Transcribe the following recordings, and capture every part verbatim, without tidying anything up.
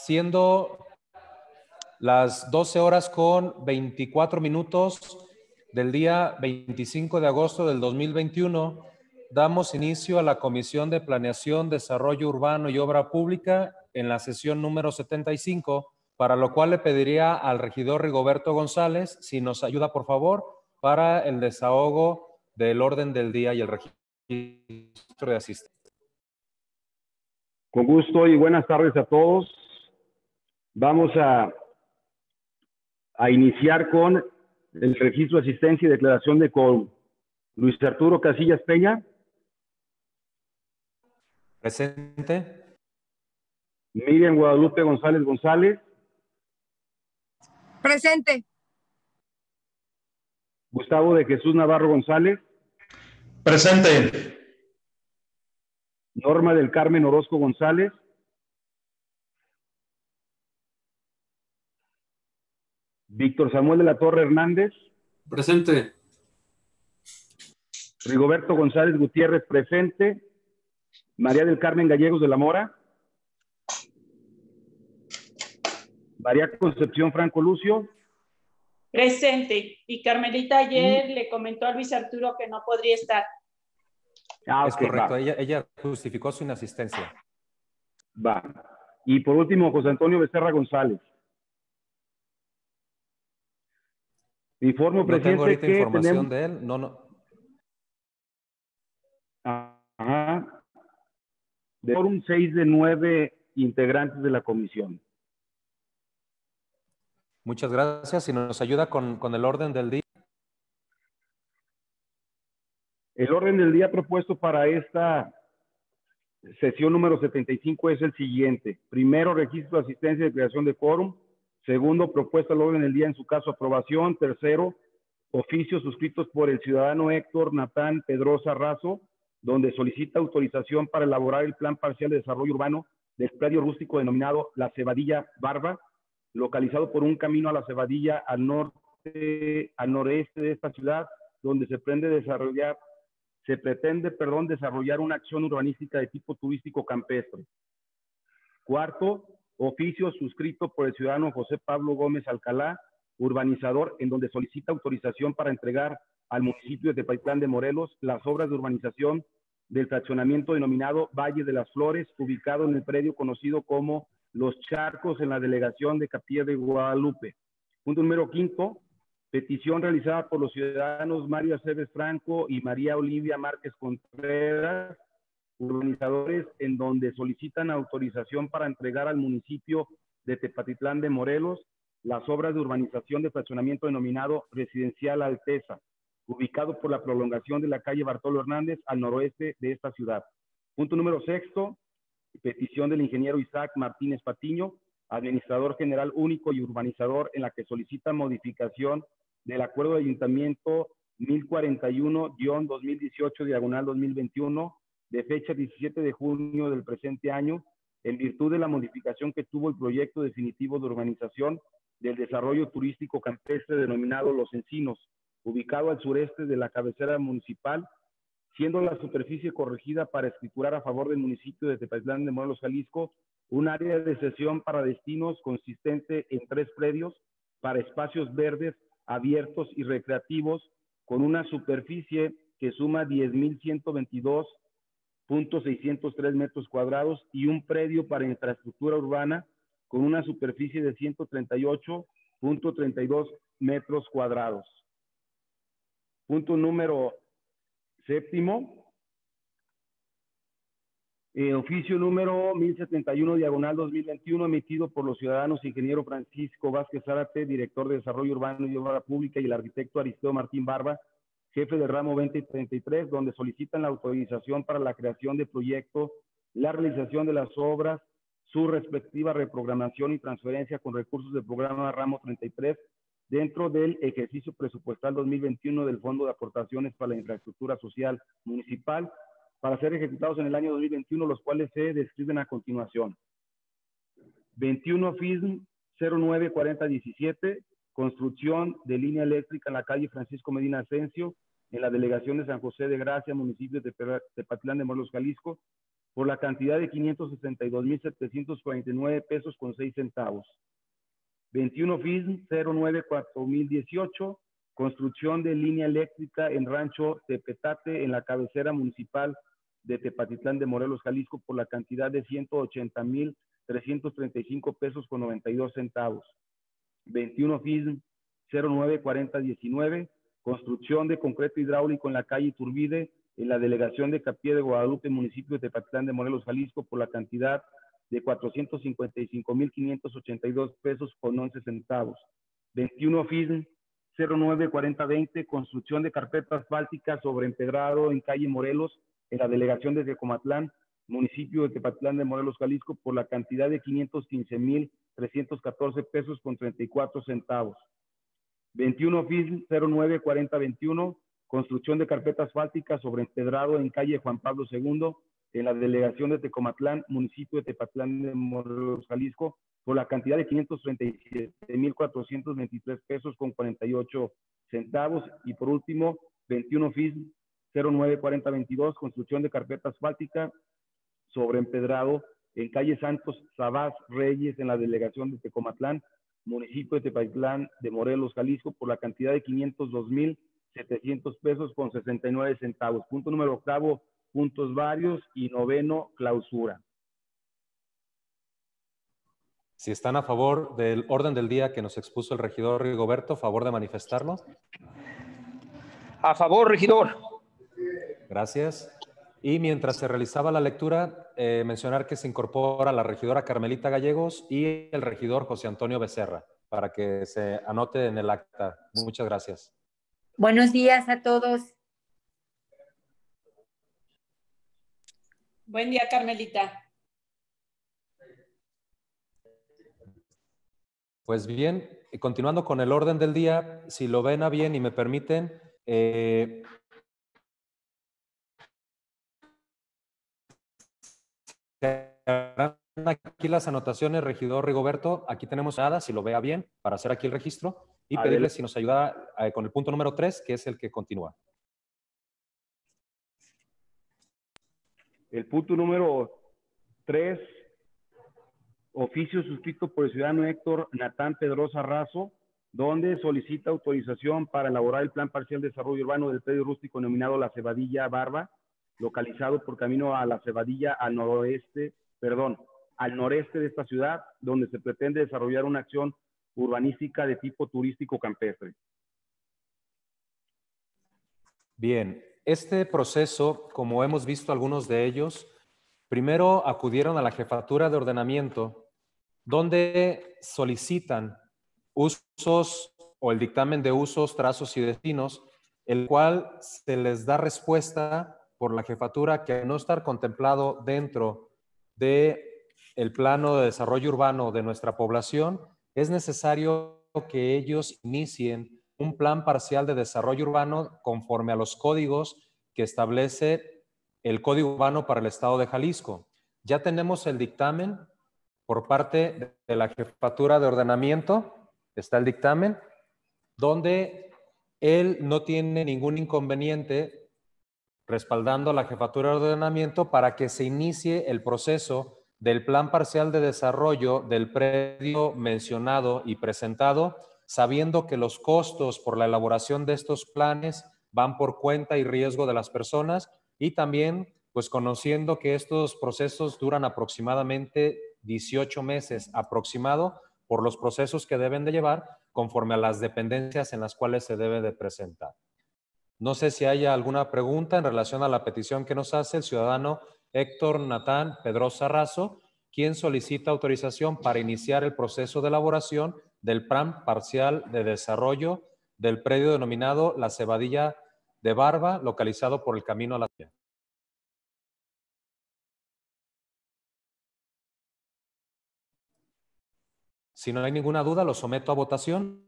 siendo las doce horas con veinticuatro minutos del día veinticinco de agosto del dos mil veintiuno, damos inicio a la Comisión de Planeación, Desarrollo Urbano y Obra Pública en la sesión número setenta y cinco, para lo cual le pediría al regidor Rigoberto González si nos ayuda, por favor, para el desahogo del orden del día y el registro de asistencia. Con gusto y buenas tardes a todos. Vamos a, a iniciar con el registro de asistencia y declaración de quórum. Luis Arturo Casillas Peña. Presente. Miriam Guadalupe González González. Presente. Gustavo de Jesús Navarro González. Presente. Norma del Carmen Orozco González. Víctor Samuel de la Torre Hernández. Presente. Rigoberto González Gutiérrez, presente. María del Carmen Gallegos de la Mora. María Concepción Franco Lucio. Presente. Y Carmelita ayer mm. le comentó a Luis Arturo que no podría estar. Ah, es okay, correcto, ella, ella justificó su inasistencia. Va. Y por último, José Antonio Becerra González. Informo, no presidente, tengo ahorita que información tenemos... de él. No, no. Ajá. De un seis de nueve integrantes de la comisión. Muchas gracias. Si nos ayuda con, con el orden del día. El orden del día propuesto para esta sesión número setenta y cinco es el siguiente. Primero, registro de asistencia y declaración de quórum. Segundo, propuesta al orden del día, en su caso, aprobación. Tercero, oficios suscritos por el ciudadano Héctor Natán Pedrosa Razo, donde solicita autorización para elaborar el plan parcial de desarrollo urbano del predio rústico denominado La Cebadilla Barba, localizado por un camino a La Cebadilla al norte, al noreste de esta ciudad, donde se pretende desarrollar, se pretende, perdón, desarrollar una acción urbanística de tipo turístico campestre. Cuarto, oficio suscrito por el ciudadano José Pablo Gómez Alcalá, urbanizador, en donde solicita autorización para entregar al municipio de Tepatitlán de Morelos las obras de urbanización del fraccionamiento denominado Valle de las Flores, ubicado en el predio conocido como Los Charcos, en la delegación de Capilla de Guadalupe. Punto número quinto, petición realizada por los ciudadanos Mario Aceves Franco y María Olivia Márquez Contreras, urbanizadores, en donde solicitan autorización para entregar al municipio de Tepatitlán de Morelos las obras de urbanización de fraccionamiento denominado Residencial Alteza, ubicado por la prolongación de la calle Bartolo Hernández al noroeste de esta ciudad. Punto número sexto, petición del ingeniero Isaac Martínez Patiño, administrador general único y urbanizador, en la que solicita modificación del acuerdo de ayuntamiento mil cuarenta y uno guión dos mil dieciocho diagonal dos mil veintiuno de fecha diecisiete de junio del presente año, en virtud de la modificación que tuvo el proyecto definitivo de urbanización del desarrollo turístico campestre denominado Los Encinos, ubicado al sureste de la cabecera municipal, siendo la superficie corregida para escriturar a favor del municipio de Tepatitlán de Morelos, Jalisco, un área de cesión para destinos consistente en tres predios para espacios verdes, abiertos y recreativos, con una superficie que suma diez mil ciento veintidós punto seiscientos tres metros cuadrados y un predio para infraestructura urbana con una superficie de ciento treinta y ocho punto treinta y dos metros cuadrados. Punto número séptimo. Eh, oficio número mil setenta y uno, diagonal dos mil veintiuno, emitido por los ciudadanos ingeniero Francisco Vázquez Zárate, director de Desarrollo Urbano y Obra Pública, y el arquitecto Aristeo Martín Barba, jefe del ramo veinte y treinta y tres, donde solicitan la autorización para la creación de proyecto, la realización de las obras, su respectiva reprogramación y transferencia con recursos del programa ramo treinta y tres, dentro del ejercicio presupuestal dos mil veintiuno del Fondo de Aportaciones para la Infraestructura Social Municipal, para ser ejecutados en el año dos mil veintiuno, los cuales se describen a continuación. veintiuno F I S M cero nueve cuarenta diecisiete, construcción de línea eléctrica en la calle Francisco Medina Asensio, en la delegación de San José de Gracia, municipio de Tepatitlán de Morelos, Jalisco, por la cantidad de quinientos sesenta y dos mil setecientos cuarenta y nueve pesos con seis centavos. veintiuno F I S M cero nueve cuatro mil dieciocho, construcción de línea eléctrica en Rancho Tepetate, en la cabecera municipal de Tepatitlán de Morelos, Jalisco, por la cantidad de ciento ochenta mil trescientos treinta y cinco pesos con noventa y dos centavos. veintiuno F I S M cero nueve cuarenta diecinueve, construcción de concreto hidráulico en la calle Iturbide, en la delegación de Capié de Guadalupe, municipio de Tepatitlán de Morelos, Jalisco, por la cantidad de cuatrocientos cincuenta y cinco mil quinientos ochenta y dos pesos con once centavos. veintiuno F I S M cero nueve cuarenta veinte, construcción de carpeta asfáltica sobre empedrado en calle Morelos, en la delegación de Tecomatlán, municipio de Tepatitlán de Morelos, Jalisco, por la cantidad de quinientos quince mil trescientos catorce pesos con treinta y cuatro centavos. veintiuno F I S M cero nueve cuarenta veintiuno, construcción de carpeta asfáltica sobre empedrado en calle Juan Pablo segundo, en la delegación de Tecomatlán, municipio de Tepatitlán de Morelos, Jalisco, por la cantidad de quinientos treinta y siete mil cuatrocientos veintitrés pesos con cuarenta y ocho centavos. Y por último, veintiuno F I S M cero nueve cuarenta veintidós, construcción de carpeta asfáltica sobre empedrado en calle Santos Sabás Reyes, en la delegación de Tecomatlán, municipio de Tepatitlán de Morelos, Jalisco, por la cantidad de quinientos dos mil setecientos pesos con sesenta y nueve centavos. Punto número octavo, puntos varios, y noveno, clausura. Si están a favor del orden del día que nos expuso el regidor Rigoberto, favor de manifestarlo. A favor, regidor. Gracias. Y mientras se realizaba la lectura, eh, mencionar que se incorpora la regidora Carmelita Gallegos y el regidor José Antonio Becerra, para que se anote en el acta. Muchas gracias. Buenos días a todos. Buen día, Carmelita. Pues bien, continuando con el orden del día, si lo ven a bien y me permiten, eh, aquí las anotaciones, regidor Rigoberto. Aquí tenemos nada, si lo vea bien, para hacer aquí el registro y Adelante. pedirle si nos ayuda eh, con el punto número tres, que es el que continúa. El punto número tres, oficio suscrito por el ciudadano Héctor Natán Pedrosa Razo, donde solicita autorización para elaborar el plan parcial de desarrollo urbano del predio rústico denominado La Cebadilla Barba, localizado por camino a La Cebadilla al noroeste, perdón, al noreste de esta ciudad, donde se pretende desarrollar una acción urbanística de tipo turístico campestre. Bien, este proceso, como hemos visto algunos de ellos, primero acudieron a la Jefatura de Ordenamiento, donde solicitan usos o el dictamen de usos, trazos y destinos, el cual se les da respuesta por la Jefatura que al no estar contemplado dentro del plano de desarrollo urbano de nuestra población, es necesario que ellos inicien un plan parcial de desarrollo urbano conforme a los códigos que establece el Código Urbano para el Estado de Jalisco. Ya tenemos el dictamen por parte de la Jefatura de Ordenamiento, está el dictamen, donde él no tiene ningún inconveniente respaldando a la Jefatura de Ordenamiento para que se inicie el proceso del plan parcial de desarrollo del predio mencionado y presentado, sabiendo que los costos por la elaboración de estos planes van por cuenta y riesgo de las personas, y también pues conociendo que estos procesos duran aproximadamente dieciocho meses aproximado por los procesos que deben de llevar conforme a las dependencias en las cuales se debe de presentar. No sé si haya alguna pregunta en relación a la petición que nos hace el ciudadano Héctor Natán Pedrosa Razo, quien solicita autorización para iniciar el proceso de elaboración del plan parcial de desarrollo del predio denominado La Cebadilla de Barba, localizado por el camino a la ciudad. Si no hay ninguna duda, lo someto a votación.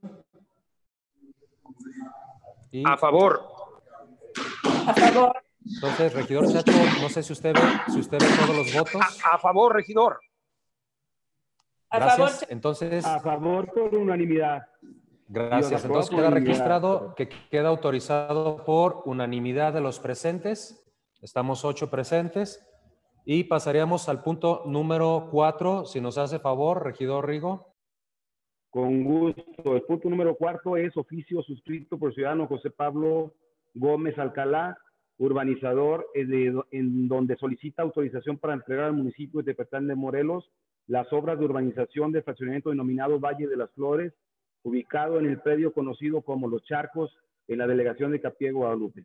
Y A favor. A favor. entonces, regidor Chacho, no sé si usted ve, si usted ve todos los votos. A, a favor, regidor. A Gracias. favor. Entonces, A favor por unanimidad. gracias. Entonces queda registrado que queda autorizado por unanimidad de los presentes. Estamos ocho presentes. Y pasaríamos al punto número cuatro, si nos hace favor, regidor Rigo. Con gusto. El punto número cuatro es oficio suscrito por el ciudadano José Pablo Gómez Alcalá, urbanizador, en, en donde solicita autorización para entregar al municipio de Tepetlán de Morelos las obras de urbanización de fraccionamiento denominado Valle de las Flores, ubicado en el predio conocido como Los Charcos, en la delegación de Capié, Guadalupe.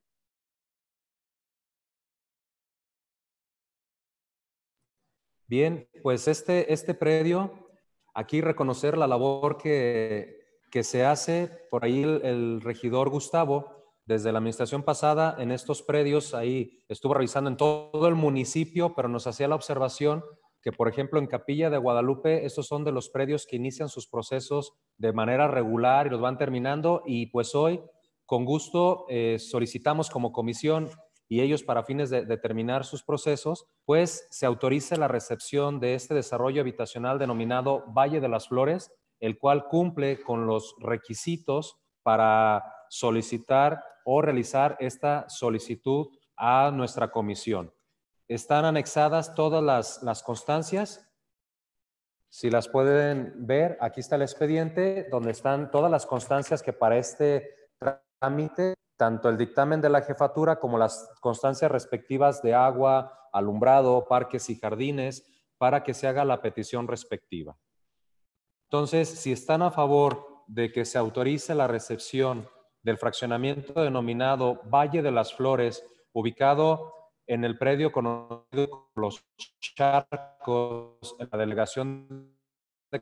Bien, pues este, este predio, aquí reconocer la labor que, que se hace por ahí el, el regidor Gustavo, desde la administración pasada en estos predios, ahí estuvo revisando en todo el municipio, pero nos hacía la observación que, por ejemplo, en Capilla de Guadalupe, estos son de los predios que inician sus procesos de manera regular y los van terminando, y pues hoy, con gusto, eh, solicitamos como comisión y ellos para fines de, de terminar sus procesos, pues se autorice la recepción de este desarrollo habitacional denominado Valle de las Flores, el cual cumple con los requisitos para solicitar o realizar esta solicitud a nuestra comisión. Están anexadas todas las, las constancias. Si las pueden ver, aquí está el expediente donde están todas las constancias que para este trámite, tanto el dictamen de la jefatura como las constancias respectivas de agua, alumbrado, parques y jardines, para que se haga la petición respectiva. Entonces, si están a favor de que se autorice la recepción del fraccionamiento denominado Valle de las Flores, ubicado en el predio conocido como Los Charcos, en la delegación de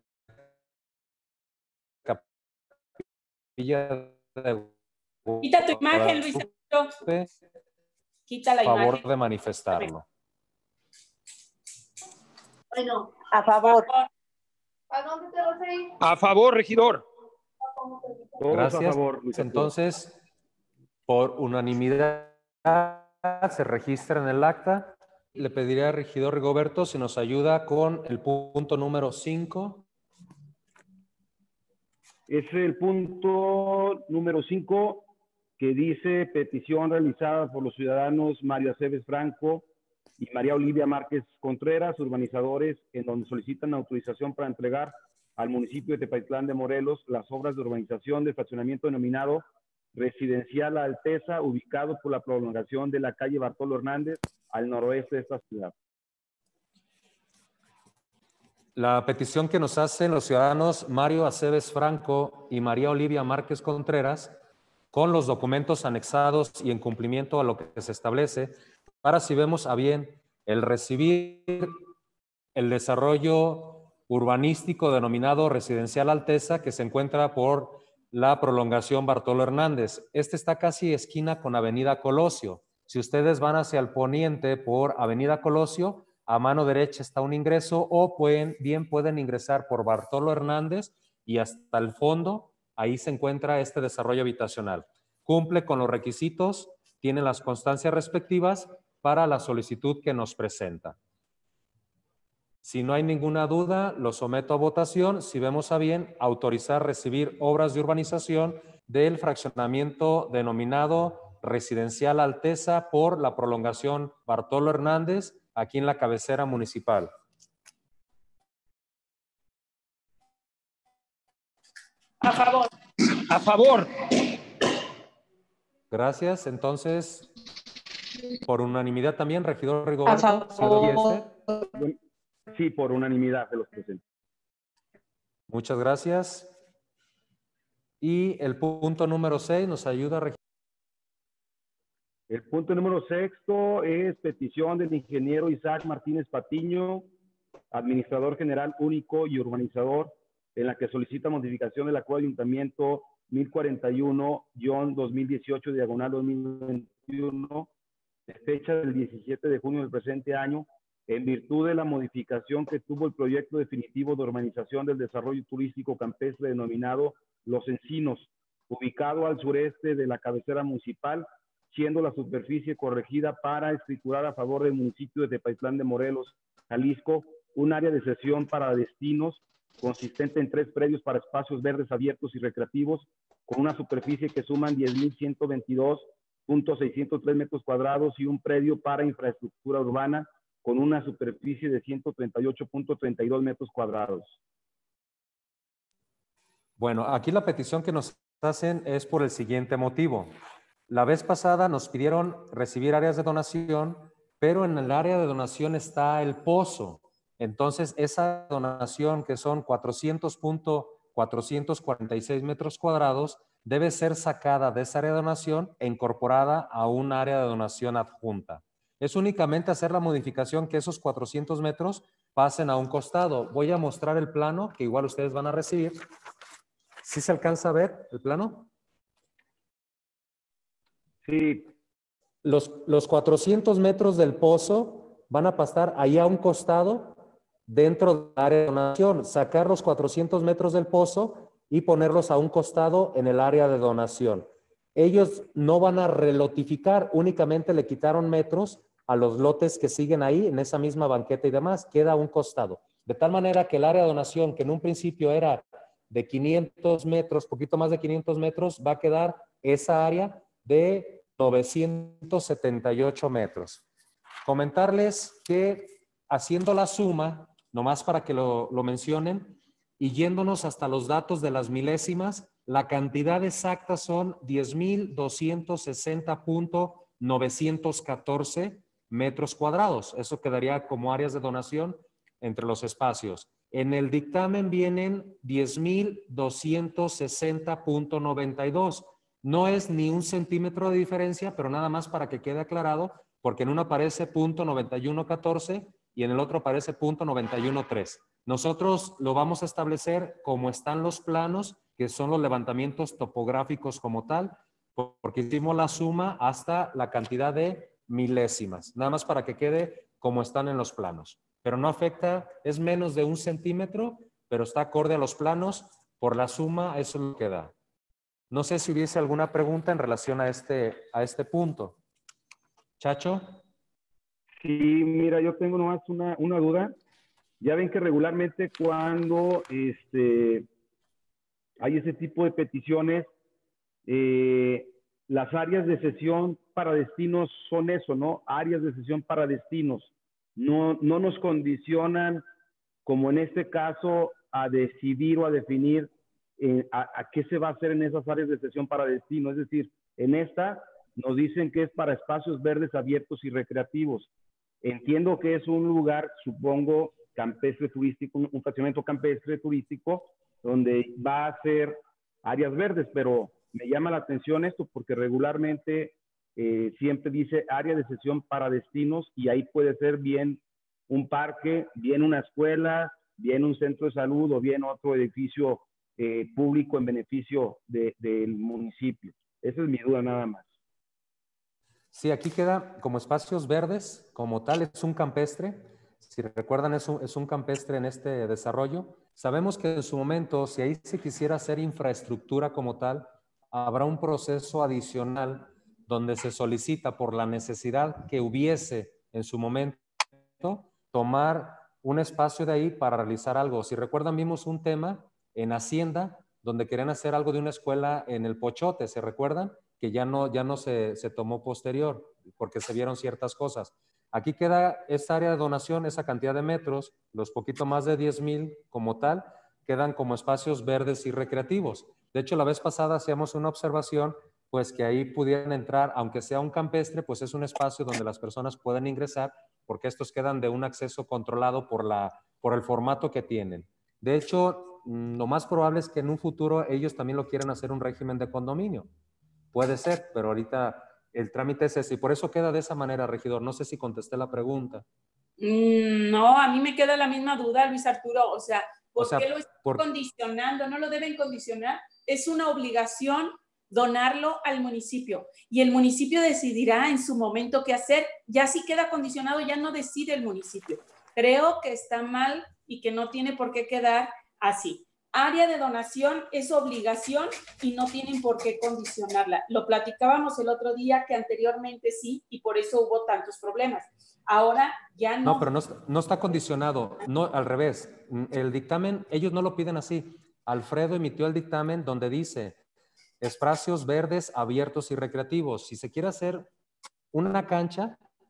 Capilla de Quita tu imagen, Luis. Quita la favor imagen. de manifestarlo. Bueno, a favor. ¿A dónde te vas a ir? A favor, regidor. Todos Gracias. a favor, Luis Arturo. Entonces, por unanimidad se registra en el acta. Le pediría al regidor Rigoberto si nos ayuda con el punto número cinco. Es el punto número cinco que dice petición realizada por los ciudadanos Mario Aceves Franco y María Olivia Márquez Contreras, urbanizadores, en donde solicitan autorización para entregar al municipio de Tepetlán de Morelos las obras de urbanización de fraccionamiento denominado Residencial Alteza, ubicado por la prolongación de la calle Bartolo Hernández al noroeste de esta ciudad. La petición que nos hacen los ciudadanos Mario Aceves Franco y María Olivia Márquez Contreras, con los documentos anexados y en cumplimiento a lo que se establece, para si vemos a bien el recibir el desarrollo urbanístico denominado Residencial Alteza, que se encuentra por la prolongación Bartolo Hernández. Este está casi esquina con Avenida Colosio. Si ustedes van hacia el poniente por Avenida Colosio, a mano derecha está un ingreso, o pueden, bien pueden ingresar por Bartolo Hernández y hasta el fondo, ahí se encuentra este desarrollo habitacional. Cumple con los requisitos, tiene las constancias respectivas para la solicitud que nos presenta. Si no hay ninguna duda, lo someto a votación. Si vemos a bien, autorizar recibir obras de urbanización del fraccionamiento denominado Residencial Alteza por la prolongación Bartolo Hernández, aquí en la cabecera municipal. A favor. A favor. Gracias. Entonces, por unanimidad también, regidor Rigoberto. A favor. Sí, por unanimidad de los presentes. Muchas gracias. Y el punto número seis nos ayuda, regidor. El punto número sexto es petición del ingeniero Isaac Martínez Patiño, administrador general único y urbanizador, en la que solicita modificación del acuerdo de ayuntamiento mil cuarenta y uno guión dos mil dieciocho diagonal dos mil veintiuno, de fecha del diecisiete de junio del presente año, en virtud de la modificación que tuvo el proyecto definitivo de urbanización del desarrollo turístico campestre denominado Los Encinos, ubicado al sureste de la cabecera municipal, siendo la superficie corregida para escriturar a favor del municipio de Tepetlán de Morelos, Jalisco, un área de cesión para destinos consistente en tres predios para espacios verdes abiertos y recreativos, con una superficie que suman diez mil ciento veintidós punto seiscientos tres metros cuadrados y un predio para infraestructura urbana, con una superficie de ciento treinta y ocho punto treinta y dos metros cuadrados. Bueno, aquí la petición que nos hacen es por el siguiente motivo. La vez pasada nos pidieron recibir áreas de donación, pero en el área de donación está el pozo. Entonces, esa donación, que son cuatrocientos punto cuatrocientos cuarenta y seis metros cuadrados, debe ser sacada de esa área de donación e incorporada a un área de donación adjunta. Es únicamente hacer la modificación que esos cuatrocientos metros pasen a un costado. Voy a mostrar el plano que igual ustedes van a recibir. ¿Sí se alcanza a ver el plano? Sí. Los, los cuatrocientos metros del pozo van a pasar ahí a un costado dentro del área de donación. Sacar los cuatrocientos metros del pozo y ponerlos a un costado en el área de donación. Ellos no van a relotificar, únicamente le quitaron metros a los lotes que siguen ahí en esa misma banqueta y demás. Queda a un costado. De tal manera que el área de donación, que en un principio era de quinientos metros, poquito más de quinientos metros, va a quedar esa área de novecientos setenta y ocho metros. Comentarles que haciendo la suma, nomás para que lo, lo mencionen, y yéndonos hasta los datos de las milésimas, la cantidad exacta son diez mil doscientos sesenta punto novecientos catorce metros cuadrados. Eso quedaría como áreas de donación entre los espacios. En el dictamen vienen diez mil doscientos sesenta punto noventa y dos. No es ni un centímetro de diferencia, pero nada más para que quede aclarado, porque en uno aparece punto noventa y uno catorce y en el otro aparece punto noventa y uno tres. Nosotros lo vamos a establecer como están los planos, que son los levantamientos topográficos como tal, porque hicimos la suma hasta la cantidad de milésimas, nada más para que quede como están en los planos. Pero no afecta, es menos de un centímetro, pero está acorde a los planos, por la suma eso es lo que da. No sé si hubiese alguna pregunta en relación a este, a este punto. ¿Chacho? Sí, mira, yo tengo nomás una, una duda. Ya ven que regularmente cuando este, hay ese tipo de peticiones, eh, las áreas de sesión para destinos son eso, ¿no? Áreas de sesión para destinos. No, no nos condicionan, como en este caso, a decidir o a definir eh, a, a qué se va a hacer en esas áreas de sesión para destino. Es decir, en esta nos dicen que es para espacios verdes abiertos y recreativos. Entiendo que es un lugar, supongo, campestre turístico, un fraccionamiento campestre turístico, donde va a ser áreas verdes, pero me llama la atención esto porque regularmente eh, siempre dice área de sesión para destinos y ahí puede ser bien un parque, bien una escuela, bien un centro de salud o bien otro edificio eh, público en beneficio de, del municipio. Esa es mi duda nada más. Sí, aquí queda como espacios verdes, como tal, es un campestre. Si recuerdan, es un, es un campestre en este desarrollo. Sabemos que en su momento, si ahí se quisiera hacer infraestructura como tal, habrá un proceso adicional donde se solicita por la necesidad que hubiese en su momento tomar un espacio de ahí para realizar algo. Si recuerdan, vimos un tema en Hacienda donde querían hacer algo de una escuela en el Pochote, ¿se recuerdan? Que ya no, ya no se, se tomó posterior porque se vieron ciertas cosas. Aquí queda esta área de donación, esa cantidad de metros, los poquito más de diez mil como tal, quedan como espacios verdes y recreativos. De hecho, la vez pasada hacíamos una observación, pues que ahí pudieran entrar, aunque sea un campestre, pues es un espacio donde las personas pueden ingresar, porque estos quedan de un acceso controlado por, la, por el formato que tienen. De hecho, lo más probable es que en un futuro ellos también lo quieran hacer un régimen de condominio. Puede ser, pero ahorita el trámite es ese y por eso queda de esa manera, regidor. No sé si contesté la pregunta. Mm, no, a mí me queda la misma duda, Luis Arturo. O sea, ¿por o sea, qué lo están por... condicionando? No lo deben condicionar. Es una obligación donarlo al municipio y el municipio decidirá en su momento qué hacer. Ya si queda condicionado, ya no decide el municipio. Creo que está mal y que no tiene por qué quedar así. Área de donación es obligación y no tienen por qué condicionarla. Lo platicábamos el otro día que anteriormente sí y por eso hubo tantos problemas. Ahora ya no. No, pero no, no está condicionado. No, al revés. El dictamen, ellos no lo piden así. Alfredo emitió el dictamen donde dice espacios verdes, abiertos y recreativos. Si se quiere hacer una cancha,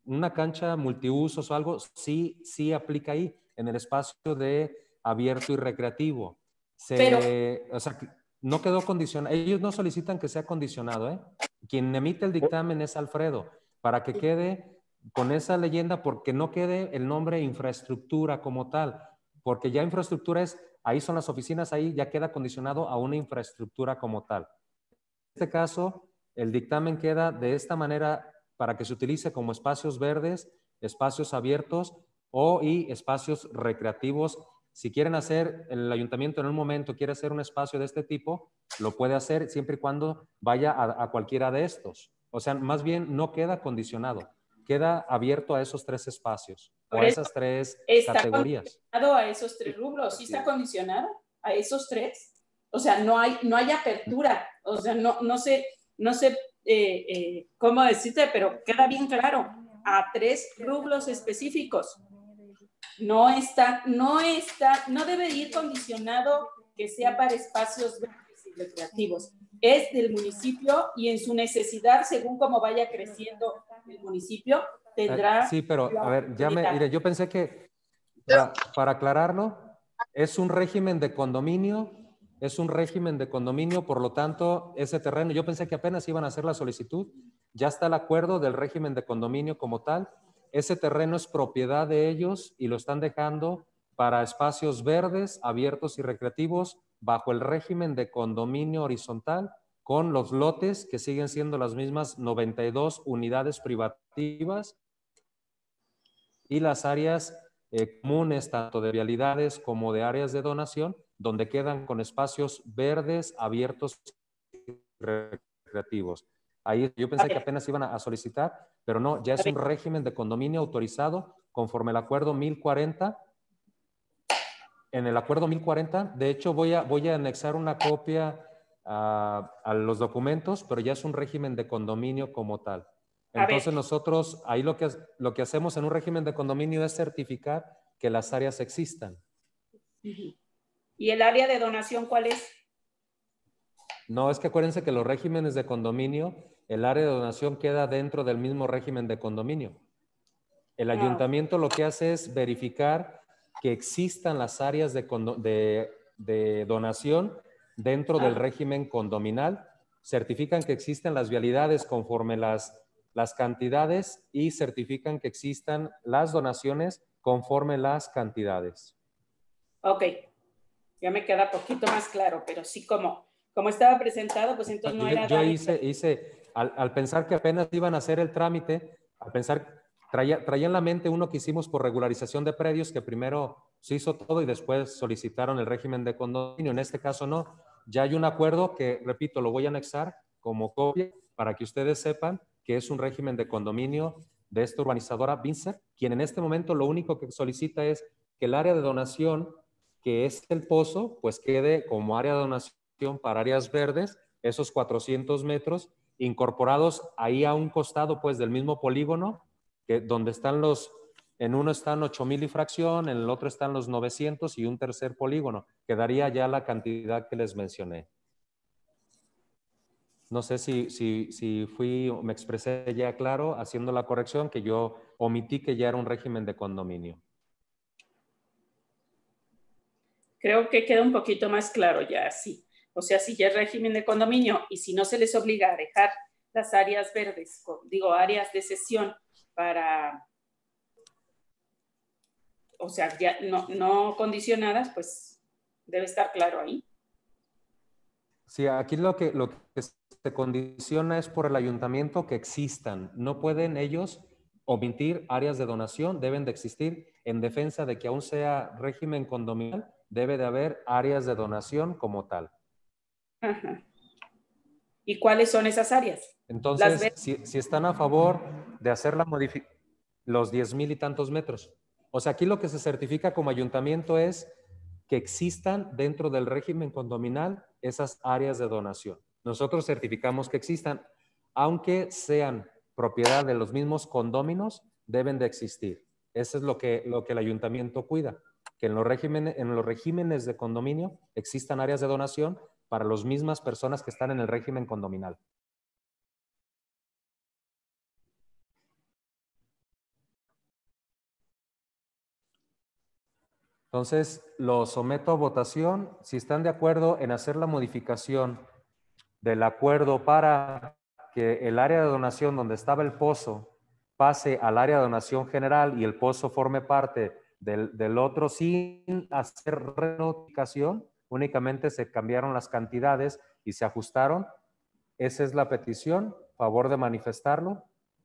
una cancha multiusos o algo, sí, sí aplica ahí, en el espacio de abierto y recreativo. Se, Pero, o sea, no quedó condicionado. Ellos no solicitan que sea condicionado, ¿eh? Quien emite el dictamen es Alfredo, para que quede con esa leyenda, porque no quede el nombre infraestructura como tal, porque ya infraestructura es, ahí son las oficinas, ahí ya queda condicionado a una infraestructura como tal. En este caso, el dictamen queda de esta manera para que se utilice como espacios verdes, espacios abiertos o y espacios recreativos. Si quieren hacer, el ayuntamiento en un momento quiere hacer un espacio de este tipo, lo puede hacer siempre y cuando vaya a, a cualquiera de estos. O sea, más bien no queda condicionado, queda abierto a esos tres espacios o a esas tres categorías. ¿Está condicionado a esos tres rubros? ¿Sí está condicionado a esos tres? O sea, no hay, no hay apertura. O sea, no, no sé, no sé eh, eh, cómo decirte, pero queda bien claro, a tres rubros específicos. No está, no está, no debe ir condicionado que sea para espacios verdes y recreativos. Es del municipio y en su necesidad, según cómo vaya creciendo el municipio, tendrá... Sí, pero a ver, ya me, mire, yo pensé que, para, para aclararlo, es un régimen de condominio, es un régimen de condominio, por lo tanto, ese terreno, yo pensé que apenas iban a hacer la solicitud, ya está el acuerdo del régimen de condominio como tal, ese terreno es propiedad de ellos y lo están dejando para espacios verdes, abiertos y recreativos bajo el régimen de condominio horizontal, con los lotes que siguen siendo las mismas noventa y dos unidades privativas y las áreas eh, comunes, tanto de vialidades como de áreas de donación, donde quedan con espacios verdes, abiertos y recreativos. Ahí yo pensé que apenas iban a solicitar, pero no, ya es un régimen de condominio autorizado conforme al acuerdo mil cuarenta. En el acuerdo mil cuarenta, de hecho, voy a, voy a anexar una copia a, a los documentos, pero ya es un régimen de condominio como tal. Entonces nosotros, ahí lo que, lo que hacemos en un régimen de condominio es certificar que las áreas existan. ¿Y el área de donación cuál es? No, es que acuérdense que los regímenes de condominio, el área de donación queda dentro del mismo régimen de condominio. El ayuntamiento lo que hace es verificar que existan las áreas de, de, de donación dentro del régimen condominal, certifican que existen las vialidades conforme las, las cantidades y certifican que existan las donaciones conforme las cantidades. Ok, ya me queda poquito más claro, pero sí como, como estaba presentado, pues entonces no yo, era... Yo hice, hice al, al pensar que apenas iban a hacer el trámite, al pensar... Traía, traía en la mente uno que hicimos por regularización de predios, que primero se hizo todo y después solicitaron el régimen de condominio. En este caso no. Ya hay un acuerdo que, repito, lo voy a anexar como copia para que ustedes sepan que es un régimen de condominio de esta urbanizadora Vincent, quien en este momento lo único que solicita es que el área de donación, que es el pozo, pues quede como área de donación para áreas verdes, esos cuatrocientos metros, incorporados ahí a un costado pues del mismo polígono, que donde están los, en uno están ocho mil y fracción, en el otro están los novecientos y un tercer polígono. Quedaría ya la cantidad que les mencioné. No sé si, si, si fui o me expresé ya claro haciendo la corrección, que yo omití que ya era un régimen de condominio. Creo que queda un poquito más claro ya, sí. O sea, si ya es régimen de condominio y si no se les obliga a dejar las áreas verdes, digo, áreas de cesión para, o sea, ya no, no condicionadas, pues debe estar claro ahí. Sí, aquí lo que, lo que se condiciona es por el ayuntamiento que existan. No pueden ellos omitir áreas de donación, deben de existir. En defensa de que aún sea régimen condominial, debe de haber áreas de donación como tal. Ajá. ¿Y cuáles son esas áreas? Entonces, si, si están a favor de hacer la modificación, los diez mil y tantos metros. O sea, aquí lo que se certifica como ayuntamiento es que existan dentro del régimen condominal esas áreas de donación. Nosotros certificamos que existan, aunque sean propiedad de los mismos condóminos, deben de existir. Eso es lo que, lo que el ayuntamiento cuida, que en los, regímenes, en los regímenes de condominio existan áreas de donación para las mismas personas que están en el régimen condominal. Entonces, lo someto a votación. Si están de acuerdo en hacer la modificación del acuerdo para que el área de donación donde estaba el pozo pase al área de donación general y el pozo forme parte del, del otro sin hacer renotificación, únicamente se cambiaron las cantidades y se ajustaron. Esa es la petición. Favor de manifestarlo.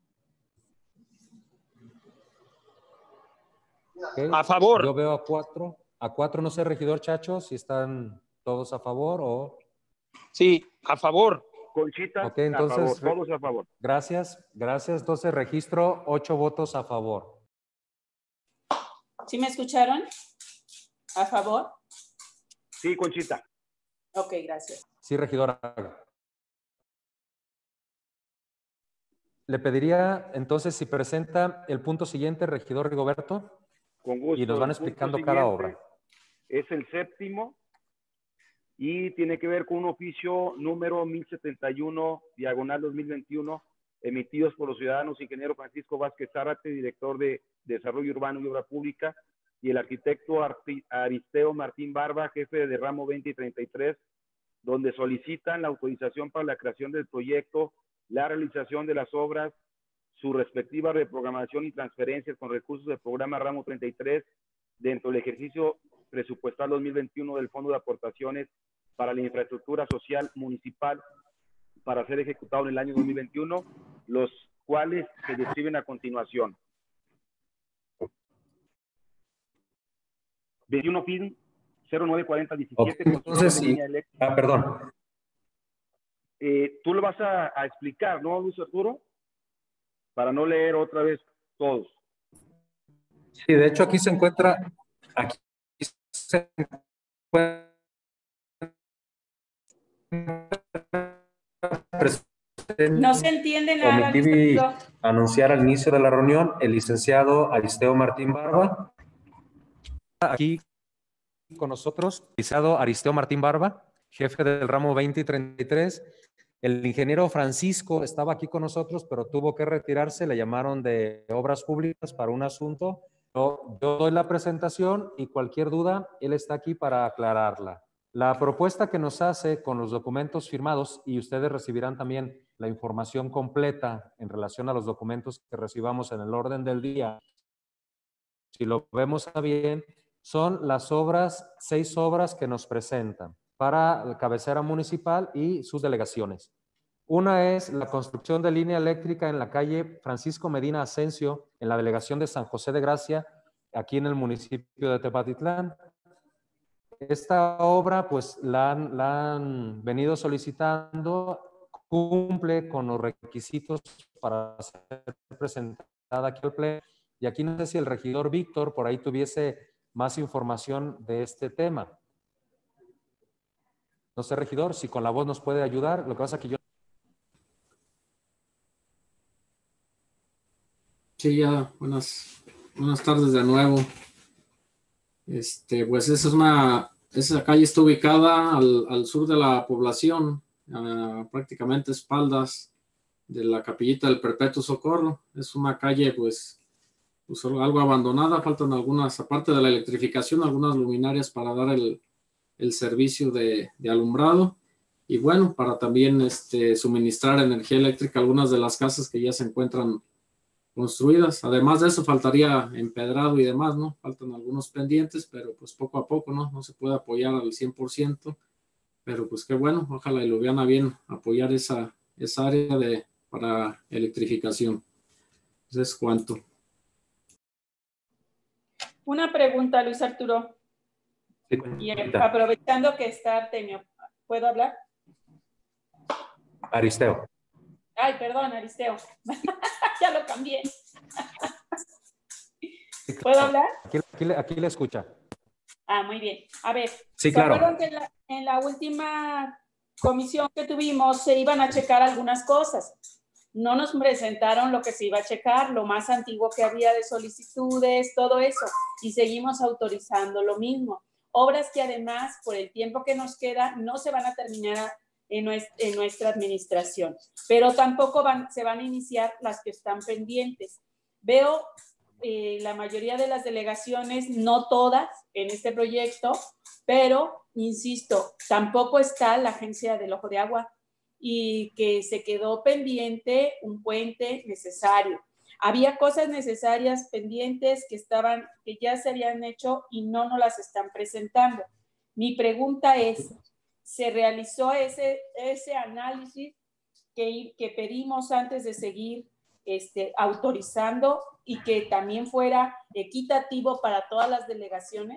Okay. A favor. Yo veo a cuatro. A cuatro, no sé, regidor Chacho, si están todos a favor o... Sí, a favor. Conchita, okay, entonces, a favor, todos a favor. Gracias, gracias. Entonces registro ocho votos a favor. ¿Sí me escucharon? ¿A favor? Sí, Conchita. Ok, gracias. Sí, regidora. Le pediría entonces si presenta el punto siguiente, regidor Rigoberto. Con gusto. Y nos van explicando cada obra. Es el séptimo y tiene que ver con un oficio número mil setenta y uno, diagonal dos mil veintiuno, emitidos por los ciudadanos ingeniero Francisco Vázquez Zárate, director de Desarrollo Urbano y Obra Pública, y el arquitecto Aristeo Martín Barba, jefe de ramo veinte y treinta y tres, donde solicitan la autorización para la creación del proyecto, la realización de las obras, su respectiva reprogramación y transferencias con recursos del programa ramo treinta y tres dentro del ejercicio presupuestal dos mil veintiuno del Fondo de Aportaciones para la Infraestructura Social Municipal para ser ejecutado en el año dos mil veintiuno, los cuales se describen a continuación. veintiuno F I N cero nueve cuarenta diecisiete. Okay, entonces, sí. Ah, perdón. Eh, tú lo vas a, a explicar, ¿no, Luis Arturo? Para no leer otra vez todos. Sí, de hecho aquí se encuentra, aquí se encuentra no se entiende nada. Omití anunciar al inicio de la reunión el licenciado Aristeo Martín Barba. Aquí con nosotros, el licenciado Aristeo Martín Barba, jefe del ramo veinte y treinta y tres. El ingeniero Francisco estaba aquí con nosotros, pero tuvo que retirarse, le llamaron de Obras Públicas para un asunto. Yo, yo doy la presentación y cualquier duda, él está aquí para aclararla. La propuesta que nos hace con los documentos firmados, y ustedes recibirán también la información completa en relación a los documentos que recibamos en el orden del día, si lo vemos a bien, son las obras, seis obras que nos presentan para la cabecera municipal y sus delegaciones. Una es la construcción de línea eléctrica en la calle Francisco Medina Asensio, en la delegación de San José de Gracia, aquí en el municipio de Tepatitlán. Esta obra, pues, la han, la han venido solicitando, cumple con los requisitos para ser presentada aquí al Pleno. Y aquí no sé si el regidor Víctor por ahí tuviese más información de este tema. No sé, regidor, si con la voz nos puede ayudar. Lo que pasa es que yo... Sí, ya, buenas, buenas tardes de nuevo. Este, pues esa es una, esa calle está ubicada al, al sur de la población, uh, prácticamente espaldas de la Capillita del Perpetuo Socorro. Es una calle, pues, pues algo abandonada, faltan algunas, aparte de la electrificación, algunas luminarias para dar el, el servicio de, de alumbrado. Y bueno, para también este, suministrar energía eléctrica a algunas de las casas que ya se encuentran construidas. Además de eso, faltaría empedrado y demás, ¿no? Faltan algunos pendientes, pero pues poco a poco, ¿no? No se puede apoyar al cien por ciento, pero pues qué bueno, ojalá y lo vean a bien apoyar esa, esa área de, para electrificación. Entonces, ¿cuánto? Una pregunta, Luis Arturo. Sí, y aprovechando que está Artemio, ¿puedo hablar? Aristeo. Ay, perdón, Aristeo. Ya lo cambié. ¿Puedo hablar? Aquí, aquí, aquí le escucha. Ah, muy bien. A ver, sí, ¿se claro. acuerdan que en la, en la última comisión que tuvimos se iban a checar algunas cosas? No nos presentaron lo que se iba a checar, lo más antiguo que había de solicitudes, todo eso, y seguimos autorizando lo mismo. Obras que además, por el tiempo que nos queda, no se van a terminar en nuestra, en nuestra administración, pero tampoco van, se van a iniciar las que están pendientes. Veo eh, la mayoría de las delegaciones, no todas en este proyecto, pero, insisto, tampoco está la agencia del Ojo de Agua y que se quedó pendiente un puente necesario. Había cosas necesarias pendientes que, estaban, que ya se habían hecho y no nos las están presentando. Mi pregunta es, ¿se realizó ese, ese análisis que, que pedimos antes de seguir este, autorizando y que también fuera equitativo para todas las delegaciones?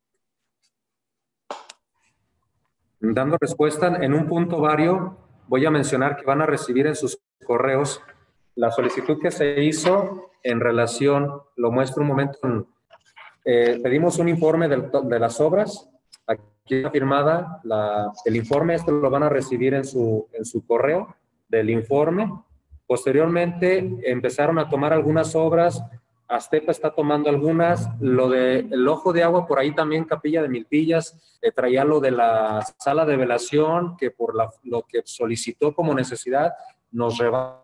Dando respuesta, en un punto vario, voy a mencionar que van a recibir en sus correos la solicitud que se hizo en relación, lo muestro un momento, eh, pedimos un informe del, de las obras, aquí está firmada la, el informe, esto lo van a recibir en su, en su correo del informe. Posteriormente empezaron a tomar algunas obras, Aztepa está tomando algunas, lo del Ojo de Agua, por ahí también Capilla de Milpillas, eh, traía lo de la sala de velación, que por la, lo que solicitó como necesidad, nos rebasa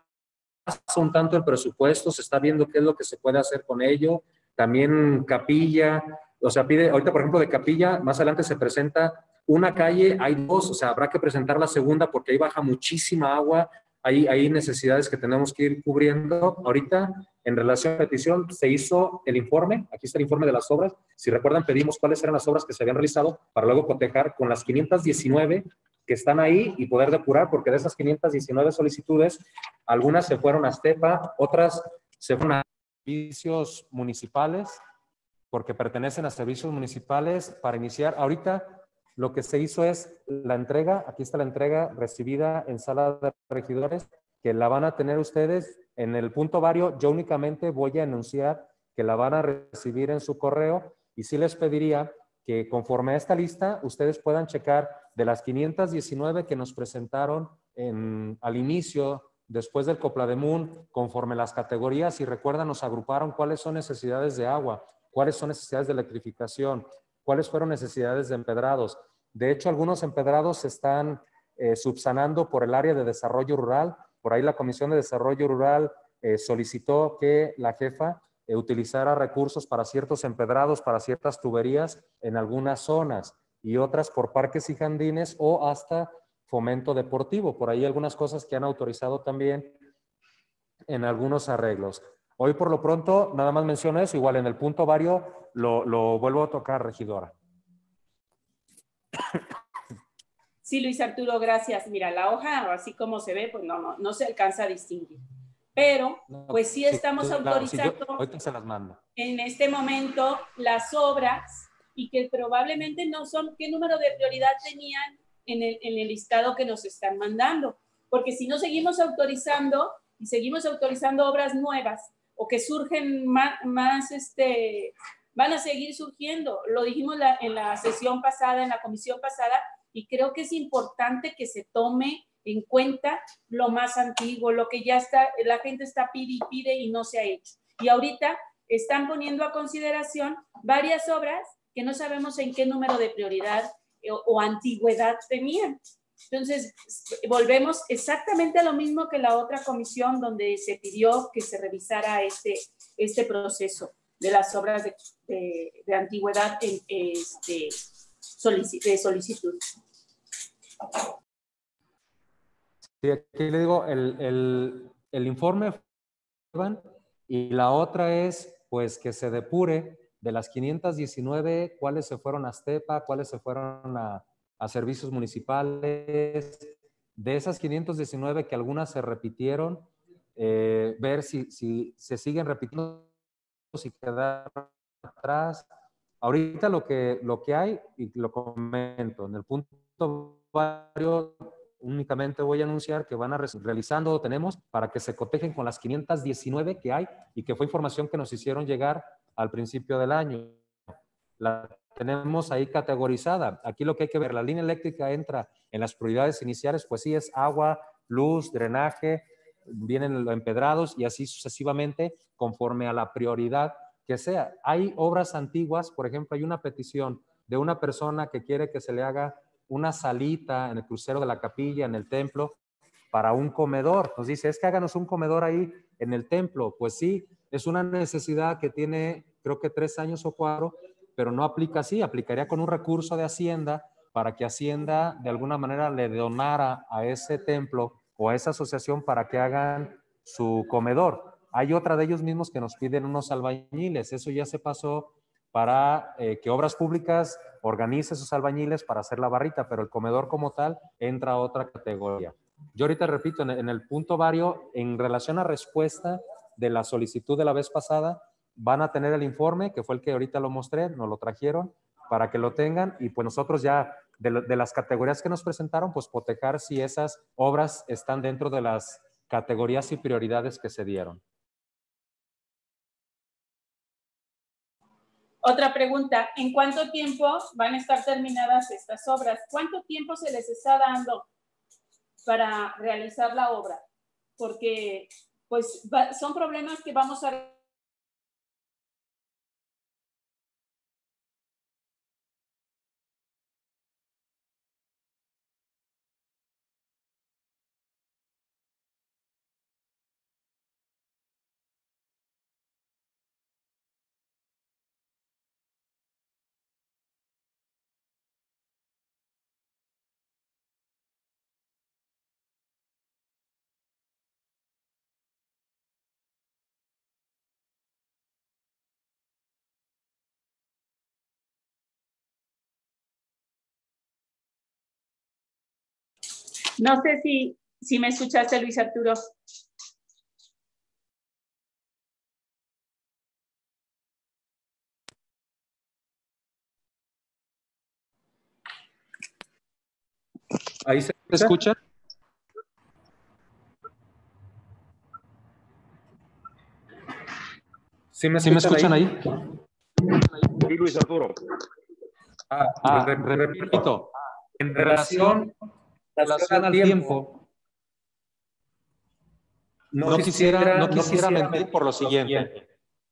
un tanto el presupuesto, se está viendo qué es lo que se puede hacer con ello. También Capilla, o sea, pide, ahorita por ejemplo de Capilla, más adelante se presenta una calle, hay dos, o sea, habrá que presentar la segunda porque ahí baja muchísima agua, hay, hay necesidades que tenemos que ir cubriendo. Ahorita, en relación a la petición, se hizo el informe, aquí está el informe de las obras, si recuerdan pedimos cuáles eran las obras que se habían realizado para luego cotejar con las quinientas diecinueve que están ahí y poder depurar, porque de esas quinientas diecinueve solicitudes, algunas se fueron a Aztepa, otras se fueron a servicios municipales, porque pertenecen a servicios municipales para iniciar. Ahorita lo que se hizo es la entrega, aquí está la entrega recibida en sala de regidores, que la van a tener ustedes en el punto vario. Yo únicamente voy a anunciar que la van a recibir en su correo y sí les pediría que conforme a esta lista ustedes puedan checar de las quinientas diecinueve que nos presentaron en, al inicio, después del Coplademun, conforme las categorías, y recuerdan, nos agruparon cuáles son necesidades de agua, cuáles son necesidades de electrificación, cuáles fueron necesidades de empedrados. De hecho, algunos empedrados se están eh, subsanando por el área de desarrollo rural. Por ahí la Comisión de Desarrollo Rural eh, solicitó que la jefa eh, utilizara recursos para ciertos empedrados, para ciertas tuberías en algunas zonas y otras por parques y jardines o hasta fomento deportivo. Por ahí algunas cosas que han autorizado también en algunos arreglos. Hoy por lo pronto nada más menciono eso, igual en el punto vario lo, lo vuelvo a tocar, regidora. Sí, Luis Arturo, gracias. Mira, la hoja, así como se ve, pues no, no, no se alcanza a distinguir. Pero, no, pues sí estamos sí, autorizando claro, sí, yo, se las mando. En este momento las obras y que probablemente no son, ¿qué número de prioridad tenían en el, en el listado que nos están mandando? Porque si no seguimos autorizando y seguimos autorizando obras nuevas o que surgen más, más este, van a seguir surgiendo. Lo dijimos la, en la sesión pasada, en la comisión pasada, y creo que es importante que se tome en cuenta lo más antiguo, lo que ya está, la gente está pide y pide y no se ha hecho. Y ahorita están poniendo a consideración varias obras que no sabemos en qué número de prioridad o, o antigüedad tenían. Entonces, volvemos exactamente a lo mismo que la otra comisión donde se pidió que se revisara este, este proceso de las obras de, de, de antigüedad en, este, solic de solicitud. Sí, aquí le digo, el, el, el informe y la otra es pues que se depure de las quinientas diecinueve cuáles se fueron a Aztepa, cuáles se fueron a, a servicios municipales. De esas quinientas diecinueve que algunas se repitieron, eh, ver si, si se siguen repitiendo, si quedaron atrás. Ahorita lo que, lo que hay, y lo comento, en el punto vario, únicamente voy a anunciar que van a realizando, tenemos, para que se cotejen con las quinientas diecinueve que hay y que fue información que nos hicieron llegar al principio del año. La tenemos ahí categorizada. Aquí lo que hay que ver, la línea eléctrica entra en las prioridades iniciales, pues sí es agua, luz, drenaje, vienen los empedrados y así sucesivamente conforme a la prioridad que sea. Hay obras antiguas, por ejemplo, hay una petición de una persona que quiere que se le haga una salita en el crucero de la capilla, en el templo, para un comedor. Nos dice, es que háganos un comedor ahí en el templo. Pues sí, es una necesidad que tiene, creo que tres años o cuatro, pero no aplica así, aplicaría con un recurso de Hacienda para que Hacienda de alguna manera le donara a ese templo o a esa asociación para que hagan su comedor. Hay otra de ellos mismos que nos piden unos albañiles, eso ya se pasó para eh, que Obras Públicas organice sus albañiles para hacer la barrita, pero el comedor como tal entra a otra categoría. Yo ahorita repito, en el, en el punto vario, en relación a respuesta de la solicitud de la vez pasada, van a tener el informe, que fue el que ahorita lo mostré, nos lo trajeron, para que lo tengan, y pues nosotros ya, de, de las categorías que nos presentaron, pues cotejar si esas obras están dentro de las categorías y prioridades que se dieron. Otra pregunta, ¿en cuánto tiempo van a estar terminadas estas obras? ¿Cuánto tiempo se les está dando para realizar la obra? Porque pues va, son problemas que vamos a... No sé si, si me escuchaste, Luis Arturo. ¿Ahí se escucha? ¿Sí me, ¿Sí me escuchan ahí? ahí? Sí, Luis Arturo. Ah, ah re, re, repito, en relación, relación al tiempo, no, no quisiera, no quisiera mentir por lo siguiente.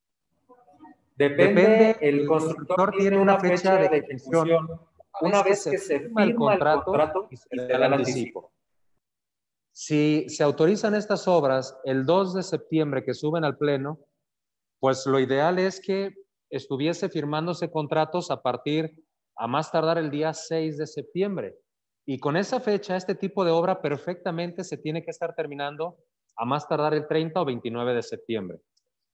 Depende, el constructor tiene una fecha de ejecución una vez que se firma el contrato y se le da el anticipo. Si se autorizan estas obras el dos de septiembre que suben al pleno, pues lo ideal es que estuviese firmándose contratos a partir, a más tardar el día seis de septiembre. Y con esa fecha, este tipo de obra perfectamente se tiene que estar terminando a más tardar el treinta o veintinueve de septiembre.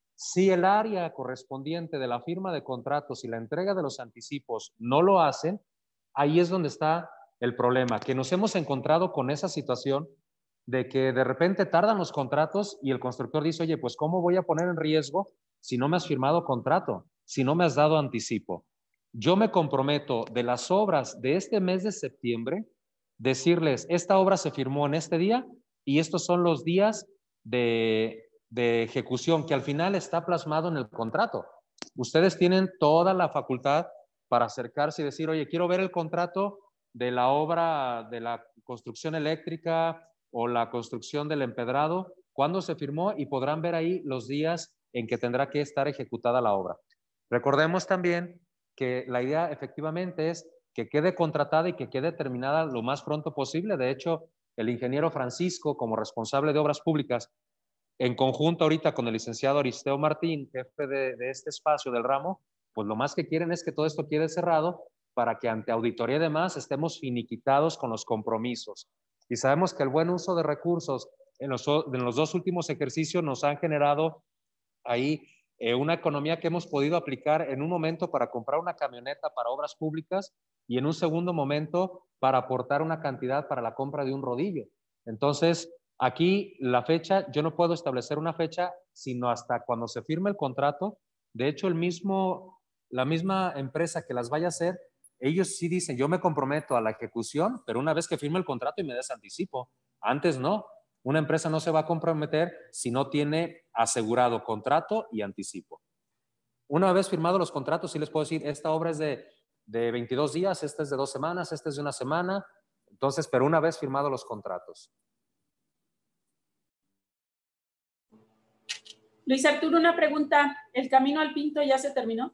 Si el área correspondiente de la firma de contratos y la entrega de los anticipos no lo hacen, ahí es donde está el problema, que nos hemos encontrado con esa situación de que de repente tardan los contratos y el constructor dice, oye, pues ¿cómo voy a poner en riesgo si no me has firmado contrato, si no me has dado anticipo? Yo me comprometo de las obras de este mes de septiembre, decirles, esta obra se firmó en este día y estos son los días de, de ejecución que al final está plasmado en el contrato. Ustedes tienen toda la facultad para acercarse y decir, oye, quiero ver el contrato de la obra de la construcción eléctrica o la construcción del empedrado, cuándo se firmó, y podrán ver ahí los días en que tendrá que estar ejecutada la obra. Recordemos también que la idea efectivamente es que quede contratada y que quede terminada lo más pronto posible. De hecho, el ingeniero Francisco, como responsable de obras públicas, en conjunto ahorita con el licenciado Aristeo Martín, jefe de, de este espacio del ramo, pues lo más que quieren es que todo esto quede cerrado para que ante auditoría y demás estemos finiquitados con los compromisos. Y sabemos que el buen uso de recursos en los, en los dos últimos ejercicios nos han generado ahí eh, una economía que hemos podido aplicar en un momento para comprar una camioneta para obras públicas y en un segundo momento para aportar una cantidad para la compra de un rodillo. Entonces, aquí la fecha, yo no puedo establecer una fecha, sino hasta cuando se firme el contrato. De hecho, el mismo, la misma empresa que las vaya a hacer, ellos sí dicen, yo me comprometo a la ejecución, pero una vez que firme el contrato y me des anticipo. Antes no. Una empresa no se va a comprometer si no tiene asegurado contrato y anticipo. Una vez firmados los contratos, sí les puedo decir, esta obra es de, de veintidós días, esta es de dos semanas, esta es de una semana. Entonces, pero una vez firmados los contratos. Luis Arturo, una pregunta. ¿El camino al Pinto ya se terminó?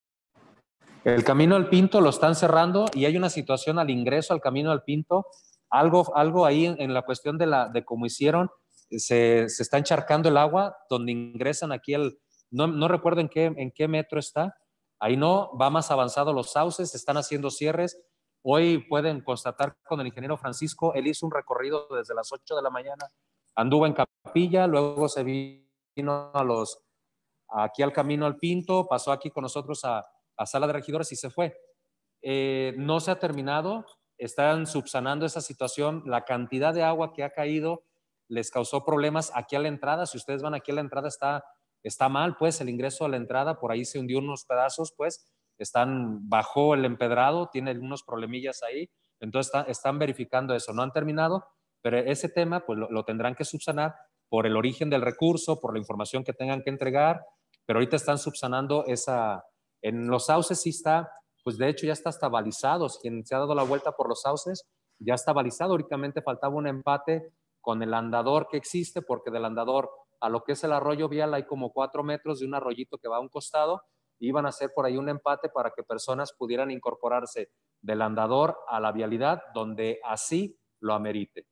El camino al Pinto lo están cerrando y hay una situación al ingreso al camino al Pinto algo, algo ahí en, en la cuestión de, la, de cómo hicieron, se, se está encharcando el agua, donde ingresan aquí el, no, no recuerdo en qué, en qué metro está, ahí no, va más avanzado los sauces, están haciendo cierres. Hoy pueden constatar con el ingeniero Francisco, él hizo un recorrido desde las ocho de la mañana, anduvo en Capilla, luego se vino a los, aquí al Camino al Pinto, pasó aquí con nosotros a, a Sala de Regidores y se fue. Eh, no se ha terminado, están subsanando esa situación, la cantidad de agua que ha caído les causó problemas aquí a la entrada. Si ustedes van aquí a la entrada está, está mal, pues el ingreso a la entrada, por ahí se hundió unos pedazos, pues están bajo el empedrado, tiene unos problemillas ahí, entonces está, están verificando eso, no han terminado, pero ese tema pues lo, lo tendrán que subsanar por el origen del recurso, por la información que tengan que entregar, pero ahorita están subsanando esa, en los sauces sí está, pues de hecho ya está hasta balizado, quien se ha dado la vuelta por los sauces ya está balizado, únicamente faltaba un empate con el andador que existe, porque del andador a lo que es el arroyo vial hay como cuatro metros de un arroyito que va a un costado, y iban a hacer por ahí un empate para que personas pudieran incorporarse del andador a la vialidad donde así lo amerite.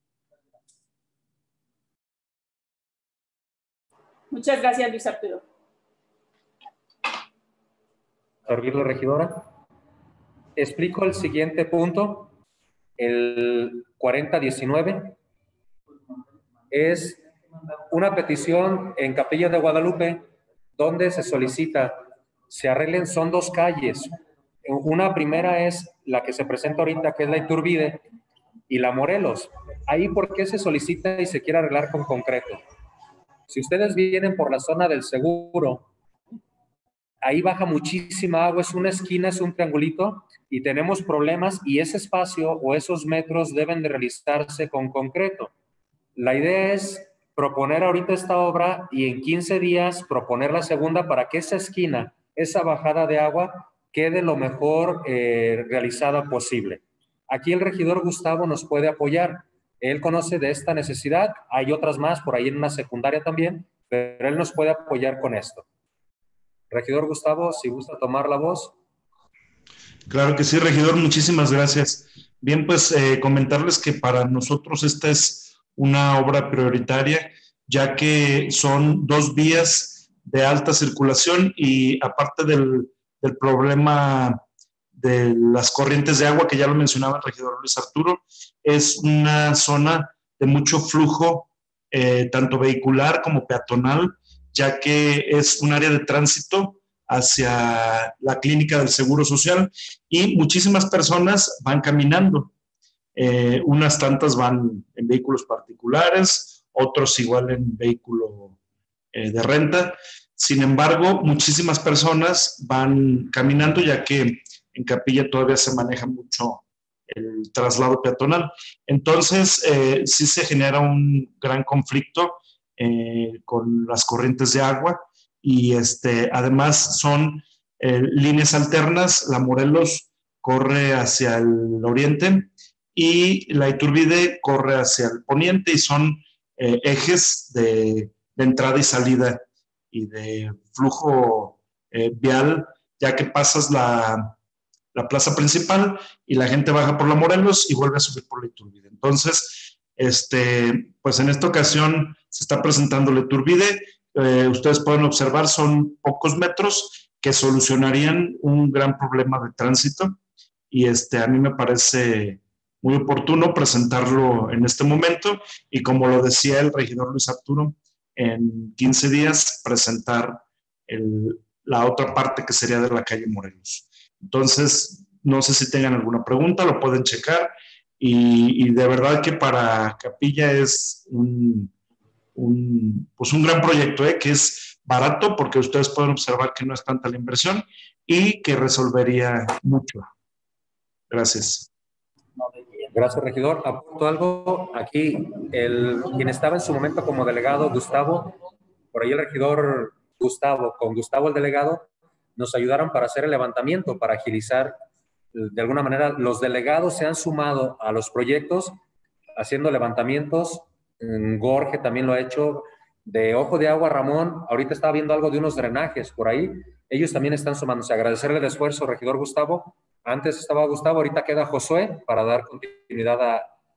Muchas gracias, Luis Arturo. Servirle, regidora. Explico el siguiente punto, el cuarenta diecinueve. Es una petición en Capilla de Guadalupe donde se solicita se arreglen, son dos calles. Una primera es la que se presenta ahorita, que es la Iturbide, y la Morelos. Ahí, ¿por qué se solicita y se quiere arreglar con concreto? Si ustedes vienen por la zona del Seguro, ahí baja muchísima agua, es una esquina, es un triangulito, y tenemos problemas, y ese espacio o esos metros deben de realizarse con concreto. La idea es proponer ahorita esta obra y en quince días proponer la segunda para que esa esquina, esa bajada de agua, quede lo mejor eh, realizada posible. Aquí el regidor Gustavo nos puede apoyar. Él conoce de esta necesidad, hay otras más por ahí en una secundaria también, pero él nos puede apoyar con esto. Regidor Gustavo, si gusta tomar la voz. Claro que sí, regidor, muchísimas gracias. Bien, pues eh, comentarles que para nosotros esta es una obra prioritaria, ya que son dos vías de alta circulación y aparte del, del problema de las corrientes de agua, que ya lo mencionaba el regidor Luis Arturo, es una zona de mucho flujo, eh, tanto vehicular como peatonal, ya que es un área de tránsito hacia la clínica del Seguro Social y muchísimas personas van caminando. Eh, unas tantas van en vehículos particulares, otros igual en vehículo eh, de renta. Sin embargo, muchísimas personas van caminando, ya que en Capilla todavía se maneja mucho el traslado peatonal. Entonces, eh, sí se genera un gran conflicto eh, con las corrientes de agua y este, además son eh, líneas alternas. La Morelos corre hacia el oriente y la Iturbide corre hacia el poniente y son eh, ejes de, de entrada y salida y de flujo eh, vial, ya que pasas la, la plaza principal y la gente baja por la Morelos y vuelve a subir por la Iturbide. Entonces, este, pues en esta ocasión se está presentando la Iturbide. Eh, ustedes pueden observar, son pocos metros que solucionarían un gran problema de tránsito y este, a mí me parece muy oportuno presentarlo en este momento y como lo decía el regidor Luis Arturo, en quince días presentar el, la otra parte que sería de la calle Morelos. Entonces, no sé si tengan alguna pregunta, lo pueden checar y, y de verdad que para Capilla es un, un, pues un gran proyecto, ¿eh? Que es barato porque ustedes pueden observar que no es tanta la inversión y que resolvería mucho. Gracias. Gracias, regidor. Apunto algo. Aquí, el, quien estaba en su momento como delegado, Gustavo, por ahí el regidor Gustavo, con Gustavo el delegado, nos ayudaron para hacer el levantamiento, para agilizar. De alguna manera, los delegados se han sumado a los proyectos, haciendo levantamientos. Jorge también lo ha hecho. De Ojo de Agua, Ramón, ahorita estaba viendo algo de unos drenajes por ahí. Ellos también están sumándose. Agradecerle el esfuerzo, regidor Gustavo. Antes estaba Gustavo, ahorita queda Josué para dar continuidad a,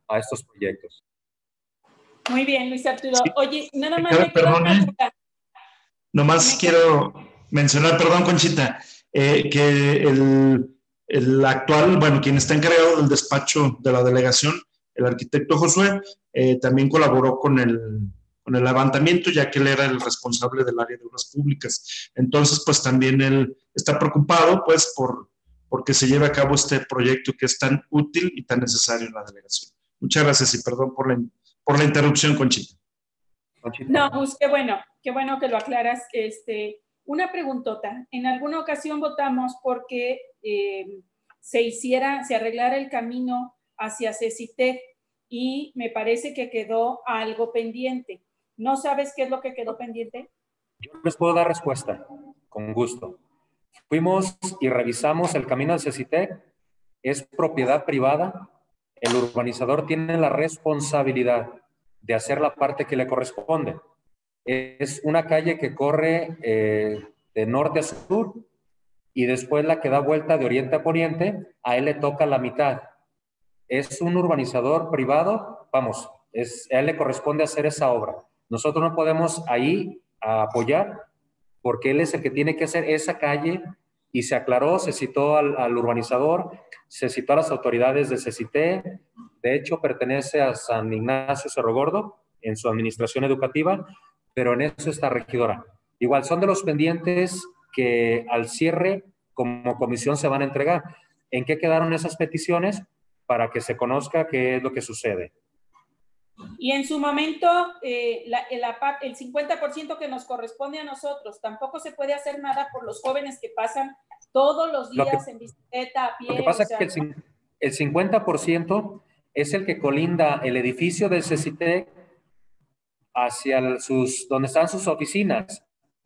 a estos proyectos. Muy bien, Luis Arturo. Sí. Oye, nada más Claro, me queda una duda. Nomás me quiero queda... mencionar, perdón, Conchita, eh, que el, el actual, bueno, quien está encargado del despacho de la delegación, el arquitecto Josué, eh, también colaboró con el, con el levantamiento, ya que él era el responsable del área de obras públicas. Entonces, pues también él está preocupado, pues, por porque se lleve a cabo este proyecto que es tan útil y tan necesario en la delegación. Muchas gracias y perdón por la, por la interrupción, Conchita. Conchita. No, pues qué bueno, qué bueno que lo aclaras. Este, una preguntota. En alguna ocasión votamos porque eh, se hiciera, se arreglara el camino hacia Cecitec y me parece que quedó algo pendiente. ¿No sabes qué es lo que quedó pendiente? Yo les puedo dar respuesta, con gusto. Fuimos y revisamos el camino de Cecitec, es propiedad privada, el urbanizador tiene la responsabilidad de hacer la parte que le corresponde. Es una calle que corre eh, de norte a sur y después la que da vuelta de oriente a poniente, a él le toca la mitad. Es un urbanizador privado, vamos, es, a él le corresponde hacer esa obra. Nosotros no podemos ahí apoyar porque él es el que tiene que hacer esa calle y se aclaró, se citó al, al urbanizador, se citó a las autoridades de Cecitec, de hecho pertenece a San Ignacio Cerro Gordo en su administración educativa, pero en eso está regidora. Igual son de los pendientes que al cierre como comisión se van a entregar. ¿En qué quedaron esas peticiones? Para que se conozca qué es lo que sucede. Y en su momento, eh, la, la, el cincuenta por ciento que nos corresponde a nosotros, tampoco se puede hacer nada por los jóvenes que pasan todos los días que, en bicicleta, a pie. Lo que pasa o sea, es que el, el cincuenta por ciento es el que colinda el edificio del Cecitec hacia el, sus, donde están sus oficinas.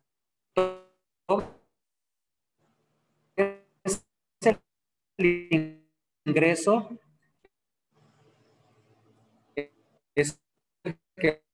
Es el ingreso es que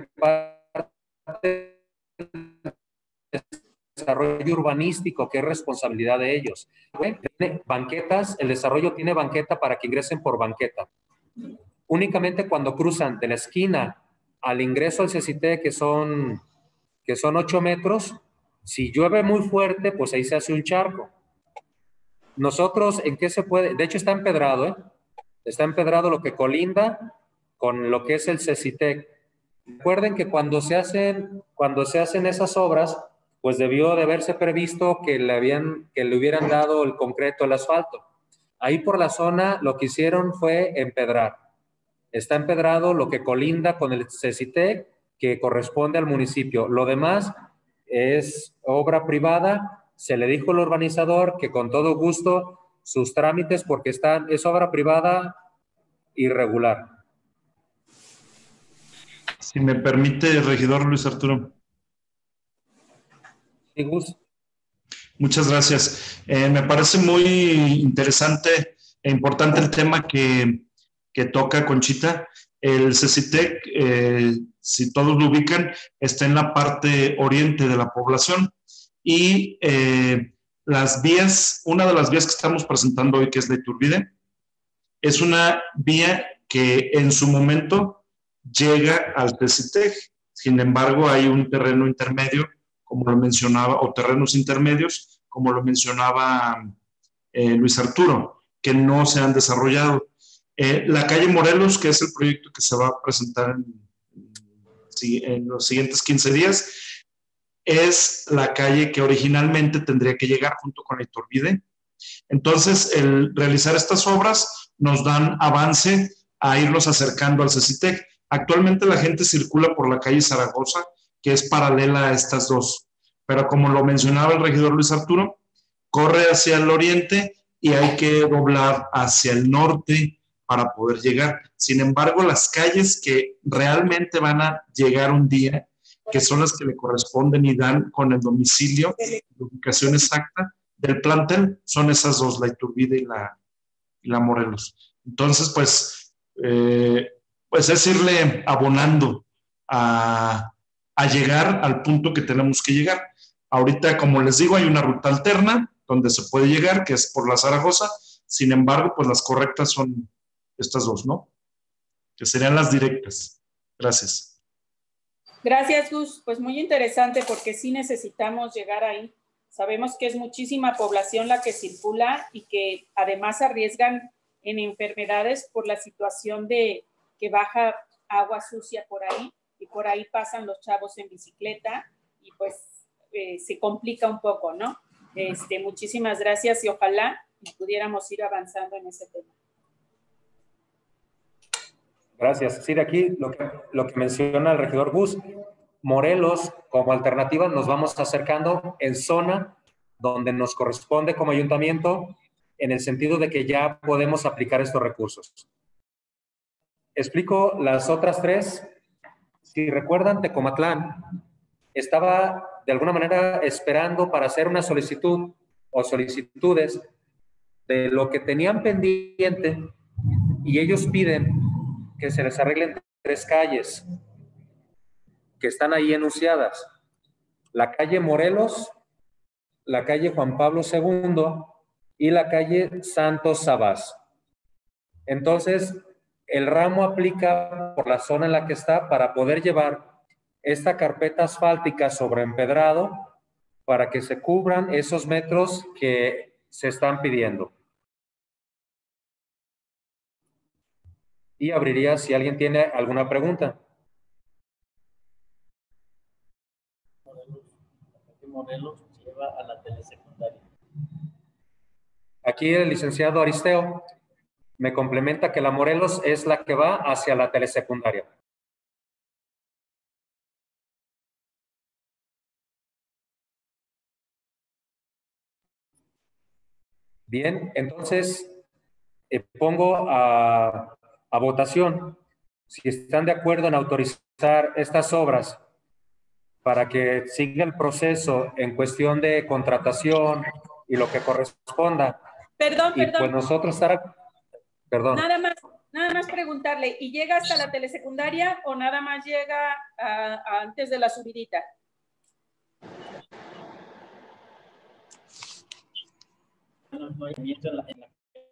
parte del desarrollo urbanístico, que es responsabilidad de ellos. Tiene banquetas, el desarrollo tiene banqueta para que ingresen por banqueta. Únicamente cuando cruzan de la esquina al ingreso al Cecitec, que son, que son ocho metros, si llueve muy fuerte, pues ahí se hace un charco. Nosotros, ¿en qué se puede? De hecho, está empedrado, ¿eh? Está empedrado lo que colinda con lo que es el Cecitec. Recuerden que cuando se hacen, cuando se hacen esas obras, pues debió de haberse previsto que le, habían, que le hubieran dado el concreto, el asfalto. Ahí por la zona lo que hicieron fue empedrar. Está empedrado lo que colinda con el Cecitec, que corresponde al municipio. Lo demás es obra privada. Se le dijo al urbanizador que con todo gusto sus trámites, porque están, es obra privada irregular. Si me permite, regidor Luis Arturo. Sí, Gus. Muchas gracias. Eh, me parece muy interesante e importante el tema que, que toca Conchita. El Cecitec, eh, si todos lo ubican, está en la parte oriente de la población y eh, las vías, una de las vías que estamos presentando hoy, que es la Iturbide, es una vía que en su momento llega al Cecitec. Sin embargo, hay un terreno intermedio, como lo mencionaba, o terrenos intermedios, como lo mencionaba eh, Luis Arturo, que no se han desarrollado. Eh, la calle Morelos, que es el proyecto que se va a presentar en, en los siguientes quince días, es la calle que originalmente tendría que llegar junto con la Iturbide. Entonces, el realizar estas obras nos dan avance a irnos acercando al Cecitec. Actualmente la gente circula por la calle Zaragoza, que es paralela a estas dos. Pero como lo mencionaba el regidor Luis Arturo, corre hacia el oriente y hay que doblar hacia el norte para poder llegar. Sin embargo, las calles que realmente van a llegar un día, que son las que le corresponden y dan con el domicilio, la ubicación exacta del plantel, son esas dos, la Iturbide y la, y la Morelos. Entonces, pues... Eh, pues es irle abonando a, a llegar al punto que tenemos que llegar. Ahorita, como les digo, hay una ruta alterna donde se puede llegar, que es por la Zaragoza. Sin embargo, pues las correctas son estas dos, ¿no? que serían las directas. Gracias. Gracias, Gus. Pues muy interesante porque sí necesitamos llegar ahí. Sabemos que es muchísima población la que circula y que además arriesgan en enfermedades por la situación de que baja agua sucia por ahí y por ahí pasan los chavos en bicicleta y pues eh, se complica un poco, ¿no? Este, muchísimas gracias y ojalá pudiéramos ir avanzando en ese tema. Gracias. Sí, de aquí lo que, lo que menciona el regidor Gus, Morelos como alternativa nos vamos acercando en zona donde nos corresponde como ayuntamiento en el sentido de que ya podemos aplicar estos recursos. Explico las otras tres. Si recuerdan, Tecomatlán estaba de alguna manera esperando para hacer una solicitud o solicitudes de lo que tenían pendiente y ellos piden que se les arreglen tres calles que están ahí enunciadas. La calle Morelos, la calle Juan Pablo segundo y la calle Santos Sabás. Entonces, el ramo aplica por la zona en la que está para poder llevar esta carpeta asfáltica sobre empedrado para que se cubran esos metros que se están pidiendo. Y abriría si alguien tiene alguna pregunta. Morelos lleva a la telesecundaria. Aquí el licenciado Aristeo me complementa que la Morelos es la que va hacia la telesecundaria. Bien, entonces eh, pongo a, a votación si están de acuerdo en autorizar estas obras para que siga el proceso en cuestión de contratación y lo que corresponda. Perdón, y perdón. Pues nosotros estar... Perdón. Nada más, nada más preguntarle, ¿y llega hasta la telesecundaria o nada más llega a, a antes de la subidita? Movimiento en la, en la...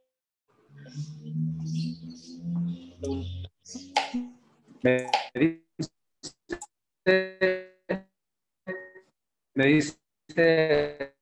Me dice, me dice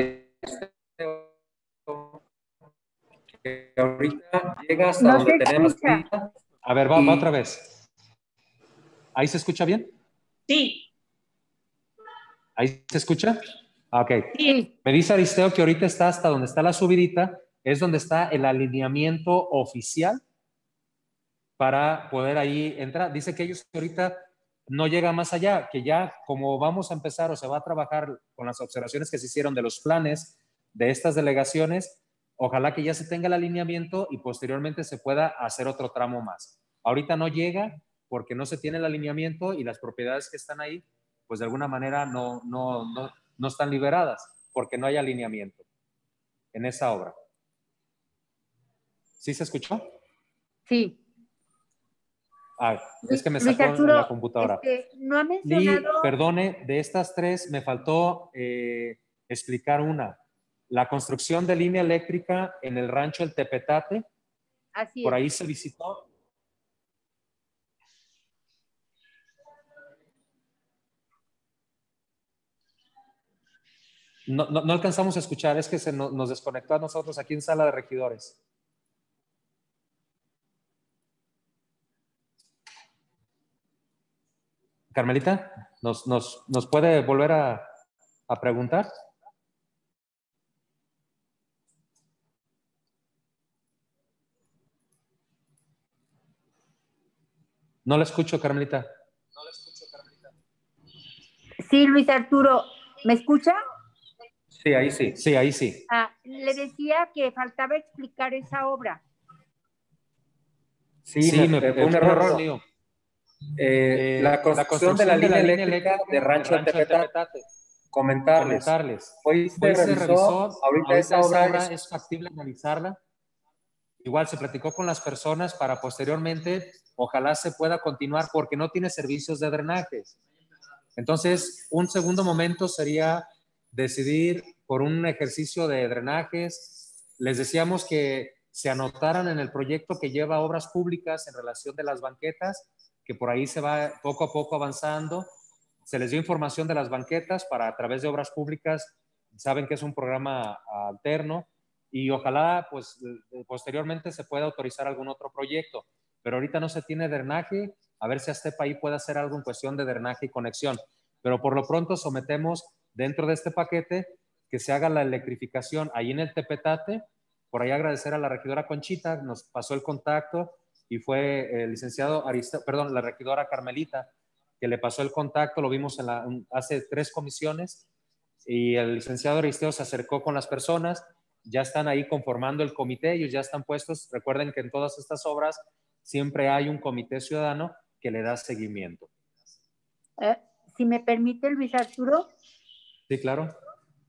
que ahorita llega hasta no donde tenemos. Escucha. A ver, va, y... va otra vez. ¿Ahí se escucha bien? Sí. ¿Ahí se escucha? Ok. Sí. Me dice Aristeo que ahorita está hasta donde está la subidita, es donde está el alineamiento oficial para poder ahí entrar. Dice que ellos ahorita no llegan más allá, que ya como vamos a empezar o se va a trabajar con las observaciones que se hicieron de los planes de estas delegaciones, ojalá que ya se tenga el alineamiento y posteriormente se pueda hacer otro tramo más. Ahorita no llega porque no se tiene el alineamiento y las propiedades que están ahí, pues de alguna manera no, no, no, no están liberadas porque no hay alineamiento en esa obra. ¿Sí se escuchó? Sí. Ah, es que me sacó Arturo, en la computadora. Este, no ha mencionado... Y, perdone, de estas tres me faltó eh, explicar una. La construcción de línea eléctrica en el rancho El Tepetate. Así por es. ahí se visitó. No, no, no alcanzamos a escuchar, es que se nos, nos desconectó a nosotros aquí en sala de regidores. Carmelita, ¿nos, nos, nos puede volver a, a preguntar? No la escucho, Carmelita. No la escucho, Carmelita. Sí, Luis Arturo, ¿me escucha? Sí, ahí sí, sí, ahí sí. Ah, le decía que faltaba explicar esa obra. Sí, sí me, me fue un error mío. Eh, eh, la, construcción la construcción de la, de la línea eléctrica de Rancho El Tepetate. Comentarles. Comentarles. Hoy se, Hoy se revisó, revisó, ahorita, ahorita esa obra, obra es, es factible analizarla. Igual se platicó con las personas para posteriormente, ojalá se pueda continuar porque no tiene servicios de drenaje. Entonces, un segundo momento sería decidir por un ejercicio de drenajes. Les decíamos que se anotaran en el proyecto que lleva obras públicas en relación de las banquetas, que por ahí se va poco a poco avanzando. Se les dio información de las banquetas para a través de obras públicas, saben que es un programa alterno y ojalá pues posteriormente se pueda autorizar algún otro proyecto, pero ahorita no se tiene drenaje, a ver si Aztepa ahí puede hacer algo en cuestión de drenaje y conexión, pero por lo pronto sometemos dentro de este paquete que se haga la electrificación ahí en el Tepetate. Por ahí agradecer a la regidora Conchita, nos pasó el contacto y fue el licenciado Aristeo, perdón, la regidora Carmelita, que le pasó el contacto, lo vimos en la, hace tres comisiones, y el licenciado Aristeo se acercó con las personas, ya están ahí conformando el comité, ellos ya están puestos. Recuerden que en todas estas obras siempre hay un comité ciudadano que le da seguimiento. Eh, si me permite, Luis Arturo. Sí, claro.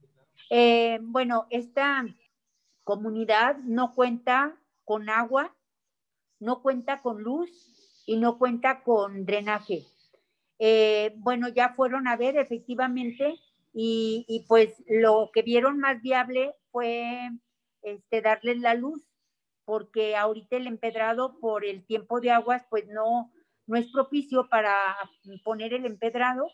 Eh, bueno, esta comunidad no cuenta con agua, no cuenta con luz y no cuenta con drenaje. Eh, bueno, ya fueron a ver efectivamente y, y pues lo que vieron más viable fue este, darles la luz, porque ahorita el empedrado por el tiempo de aguas pues no, no es propicio para poner el empedrado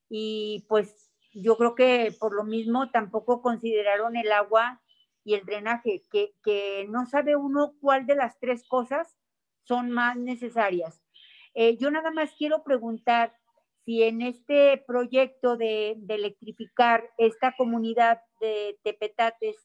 y pues yo creo que por lo mismo tampoco consideraron el agua y el drenaje, que, que no sabe uno cuál de las tres cosas son más necesarias. Eh, yo nada más quiero preguntar si en este proyecto de, de electrificar esta comunidad de Tepetates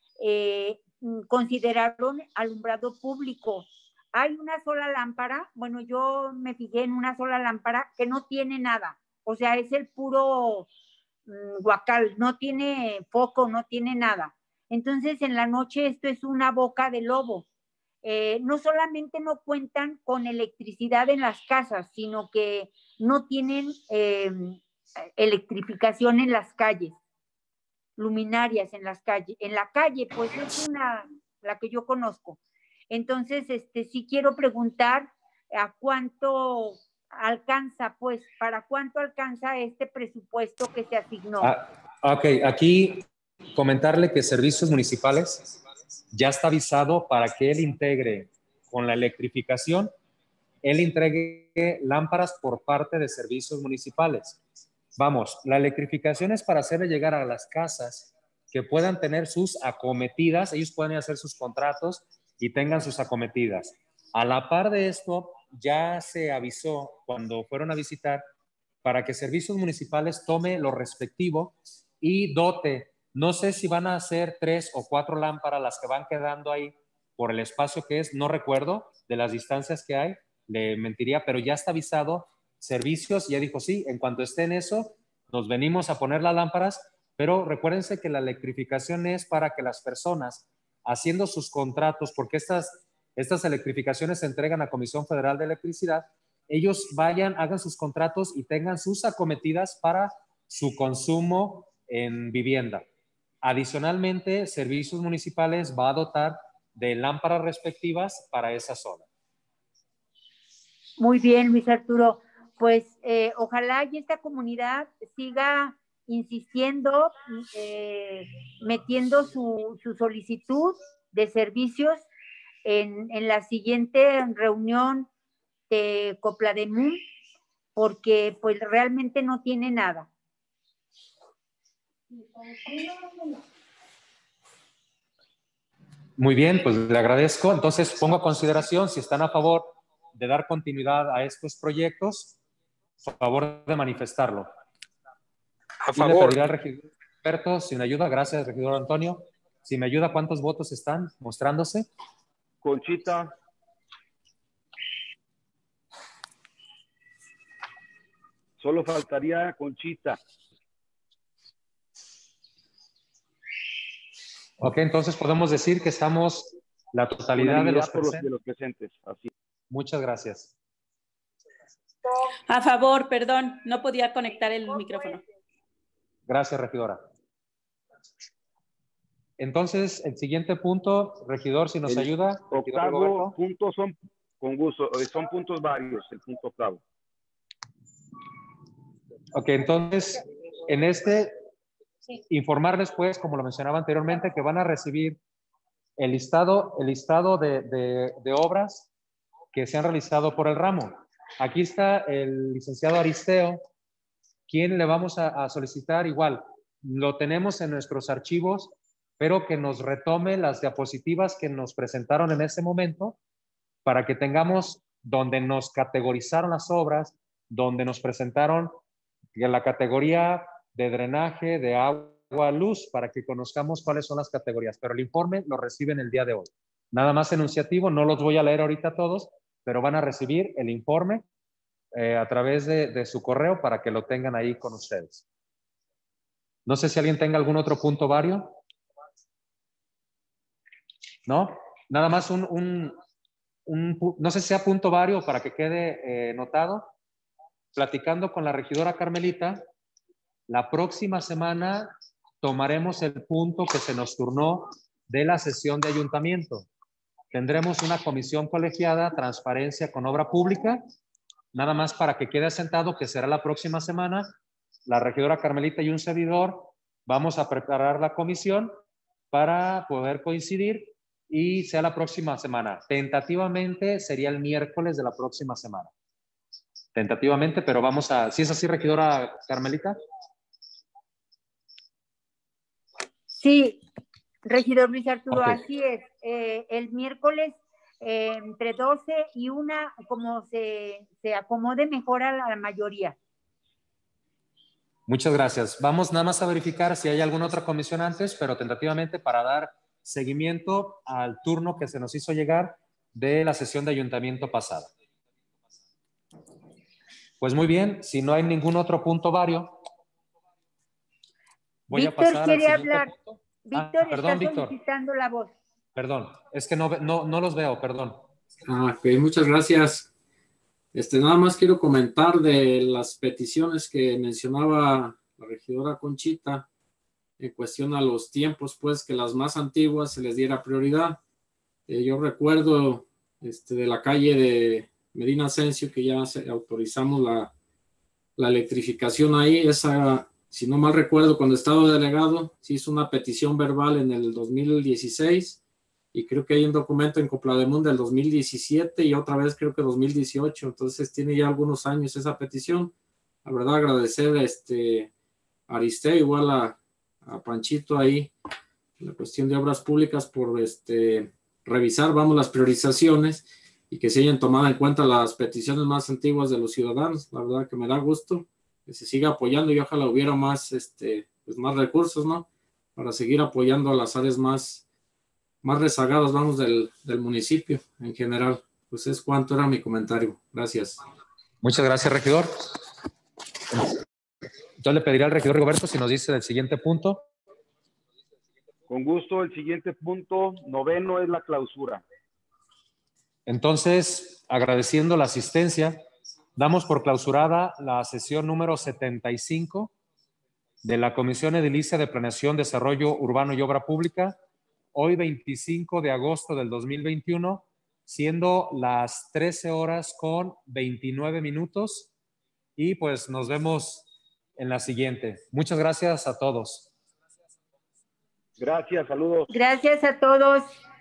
eh, consideraron alumbrado público. Hay una sola lámpara, bueno, yo me fijé en una sola lámpara que no tiene nada, o sea, es el puro mmm, guacal, no tiene foco, no tiene nada. Entonces, en la noche esto es una boca de lobo. Eh, no solamente no cuentan con electricidad en las casas, sino que no tienen eh, electrificación en las calles, luminarias en las calles. En la calle, pues es una, la que yo conozco. Entonces, este, sí quiero preguntar a cuánto alcanza, pues, ¿para cuánto alcanza este presupuesto que se asignó? Ah, ok, aquí comentarle que Servicios Municipales ya está avisado para que él integre con la electrificación, él entregue lámparas por parte de Servicios Municipales. Vamos, la electrificación es para hacerle llegar a las casas que puedan tener sus acometidas, ellos pueden hacer sus contratos y tengan sus acometidas. A la par de esto, ya se avisó cuando fueron a visitar para que Servicios Municipales tome lo respectivo y dote. No sé si van a hacer tres o cuatro lámparas las que van quedando ahí por el espacio que es, no recuerdo de las distancias que hay, le mentiría, pero ya está avisado Servicios, ya dijo sí, en cuanto esté en eso, nos venimos a poner las lámparas, pero recuérdense que la electrificación es para que las personas haciendo sus contratos, porque estas, estas electrificaciones se entregan a Comisión Federal de Electricidad, ellos vayan, hagan sus contratos y tengan sus acometidas para su consumo en vivienda. Adicionalmente, Servicios Municipales va a dotar de lámparas respectivas para esa zona. Muy bien, Luis Arturo. Pues eh, ojalá y esta comunidad siga insistiendo, eh, metiendo su, su solicitud de servicios en, en la siguiente reunión de Coplademú, porque pues realmente no tiene nada. Muy bien, pues le agradezco. Entonces pongo a consideración si están a favor de dar continuidad a estos proyectos, por favor de manifestarlo. A y favor. le pediré al regidor experto si me ayuda. Gracias, regidor Antonio. Si me ayuda, ¿cuántos votos están mostrándose? Conchita. Solo faltaría Conchita. Ok, entonces podemos decir que estamos la totalidad de los, por los, de los presentes. Así. Muchas gracias. A favor, perdón, no podía conectar el micrófono. Gracias, regidora. Entonces, el siguiente punto, regidor, si nos el ayuda. Octavo punto son, con gusto, son puntos varios, el punto octavo. Ok, entonces, en este, sí. informarles, pues, como lo mencionaba anteriormente, que van a recibir el listado, el listado de, de, de obras que se han realizado por el ramo. Aquí está el licenciado Aristeo, quien le vamos a, a solicitar igual. Lo tenemos en nuestros archivos, pero que nos retome las diapositivas que nos presentaron en ese momento para que tengamos donde nos categorizaron las obras, donde nos presentaron la categoría de drenaje, de agua, luz, para que conozcamos cuáles son las categorías. Pero el informe lo reciben el día de hoy. Nada más enunciativo, no los voy a leer ahorita todos, pero van a recibir el informe eh, a través de, de su correo para que lo tengan ahí con ustedes. No sé si alguien tenga algún otro punto vario. ¿No? Nada más un, un, un no sé si sea punto vario para que quede eh, notado. Platicando con la regidora Carmelita, la próxima semana tomaremos el punto que se nos turnó de la sesión de ayuntamiento. Tendremos una comisión colegiada, transparencia con obra pública, nada más para que quede asentado que será la próxima semana. La regidora Carmelita y un servidor vamos a preparar la comisión para poder coincidir y sea la próxima semana. Tentativamente sería el miércoles de la próxima semana. Tentativamente, pero vamos a... ¿Sí es así, regidora Carmelita? Sí, regidor Luis Arturo, Okay. Así es. Eh, el miércoles eh, entre doce y una, como se, se acomode mejor a la mayoría. Muchas gracias. Vamos nada más a verificar si hay alguna otra comisión antes, pero tentativamente para dar seguimiento al turno que se nos hizo llegar de la sesión de ayuntamiento pasada. Pues muy bien, si no hay ningún otro punto vario, voy Víctor a pasar quiere al siguiente hablar. punto. Víctor Ah, perdón, está Víctor. solicitando la voz. Perdón, es que no, no, no los veo, perdón. Ah, ok, muchas gracias. Este, nada más quiero comentar de las peticiones que mencionaba la regidora Conchita en cuestión a los tiempos, pues que las más antiguas se les diera prioridad. Eh, yo recuerdo este, de la calle de Medina Asensio que ya se, autorizamos la, la electrificación ahí. Esa, si no mal recuerdo, cuando estaba delegado, se hizo una petición verbal en el dos mil dieciséis y creo que hay un documento en Coplademun del dos mil diecisiete y otra vez creo que dos mil dieciocho. Entonces tiene ya algunos años esa petición. La verdad, agradecer este, a Aristeo, igual a, a Panchito ahí, la cuestión de obras públicas por este, revisar, vamos, las priorizaciones y que se hayan tomado en cuenta las peticiones más antiguas de los ciudadanos. La verdad que me da gusto que se siga apoyando y ojalá hubiera más, este, pues más recursos, ¿no? Para seguir apoyando a las áreas más, más rezagadas, vamos, del, del municipio en general. Pues es cuanto era mi comentario. Gracias. Muchas gracias, regidor. Yo le pediría al regidor Rigoberto si nos dice del siguiente punto. Con gusto, el siguiente punto, noveno, es la clausura. Entonces, agradeciendo la asistencia, damos por clausurada la sesión número setenta y cinco de la Comisión Edilicia de Planeación, Desarrollo Urbano y Obra Pública, hoy veinticinco de agosto del dos mil veintiuno, siendo las trece horas con veintinueve minutos, y pues nos vemos en la siguiente. Muchas gracias a todos. Gracias, saludos. Gracias a todos.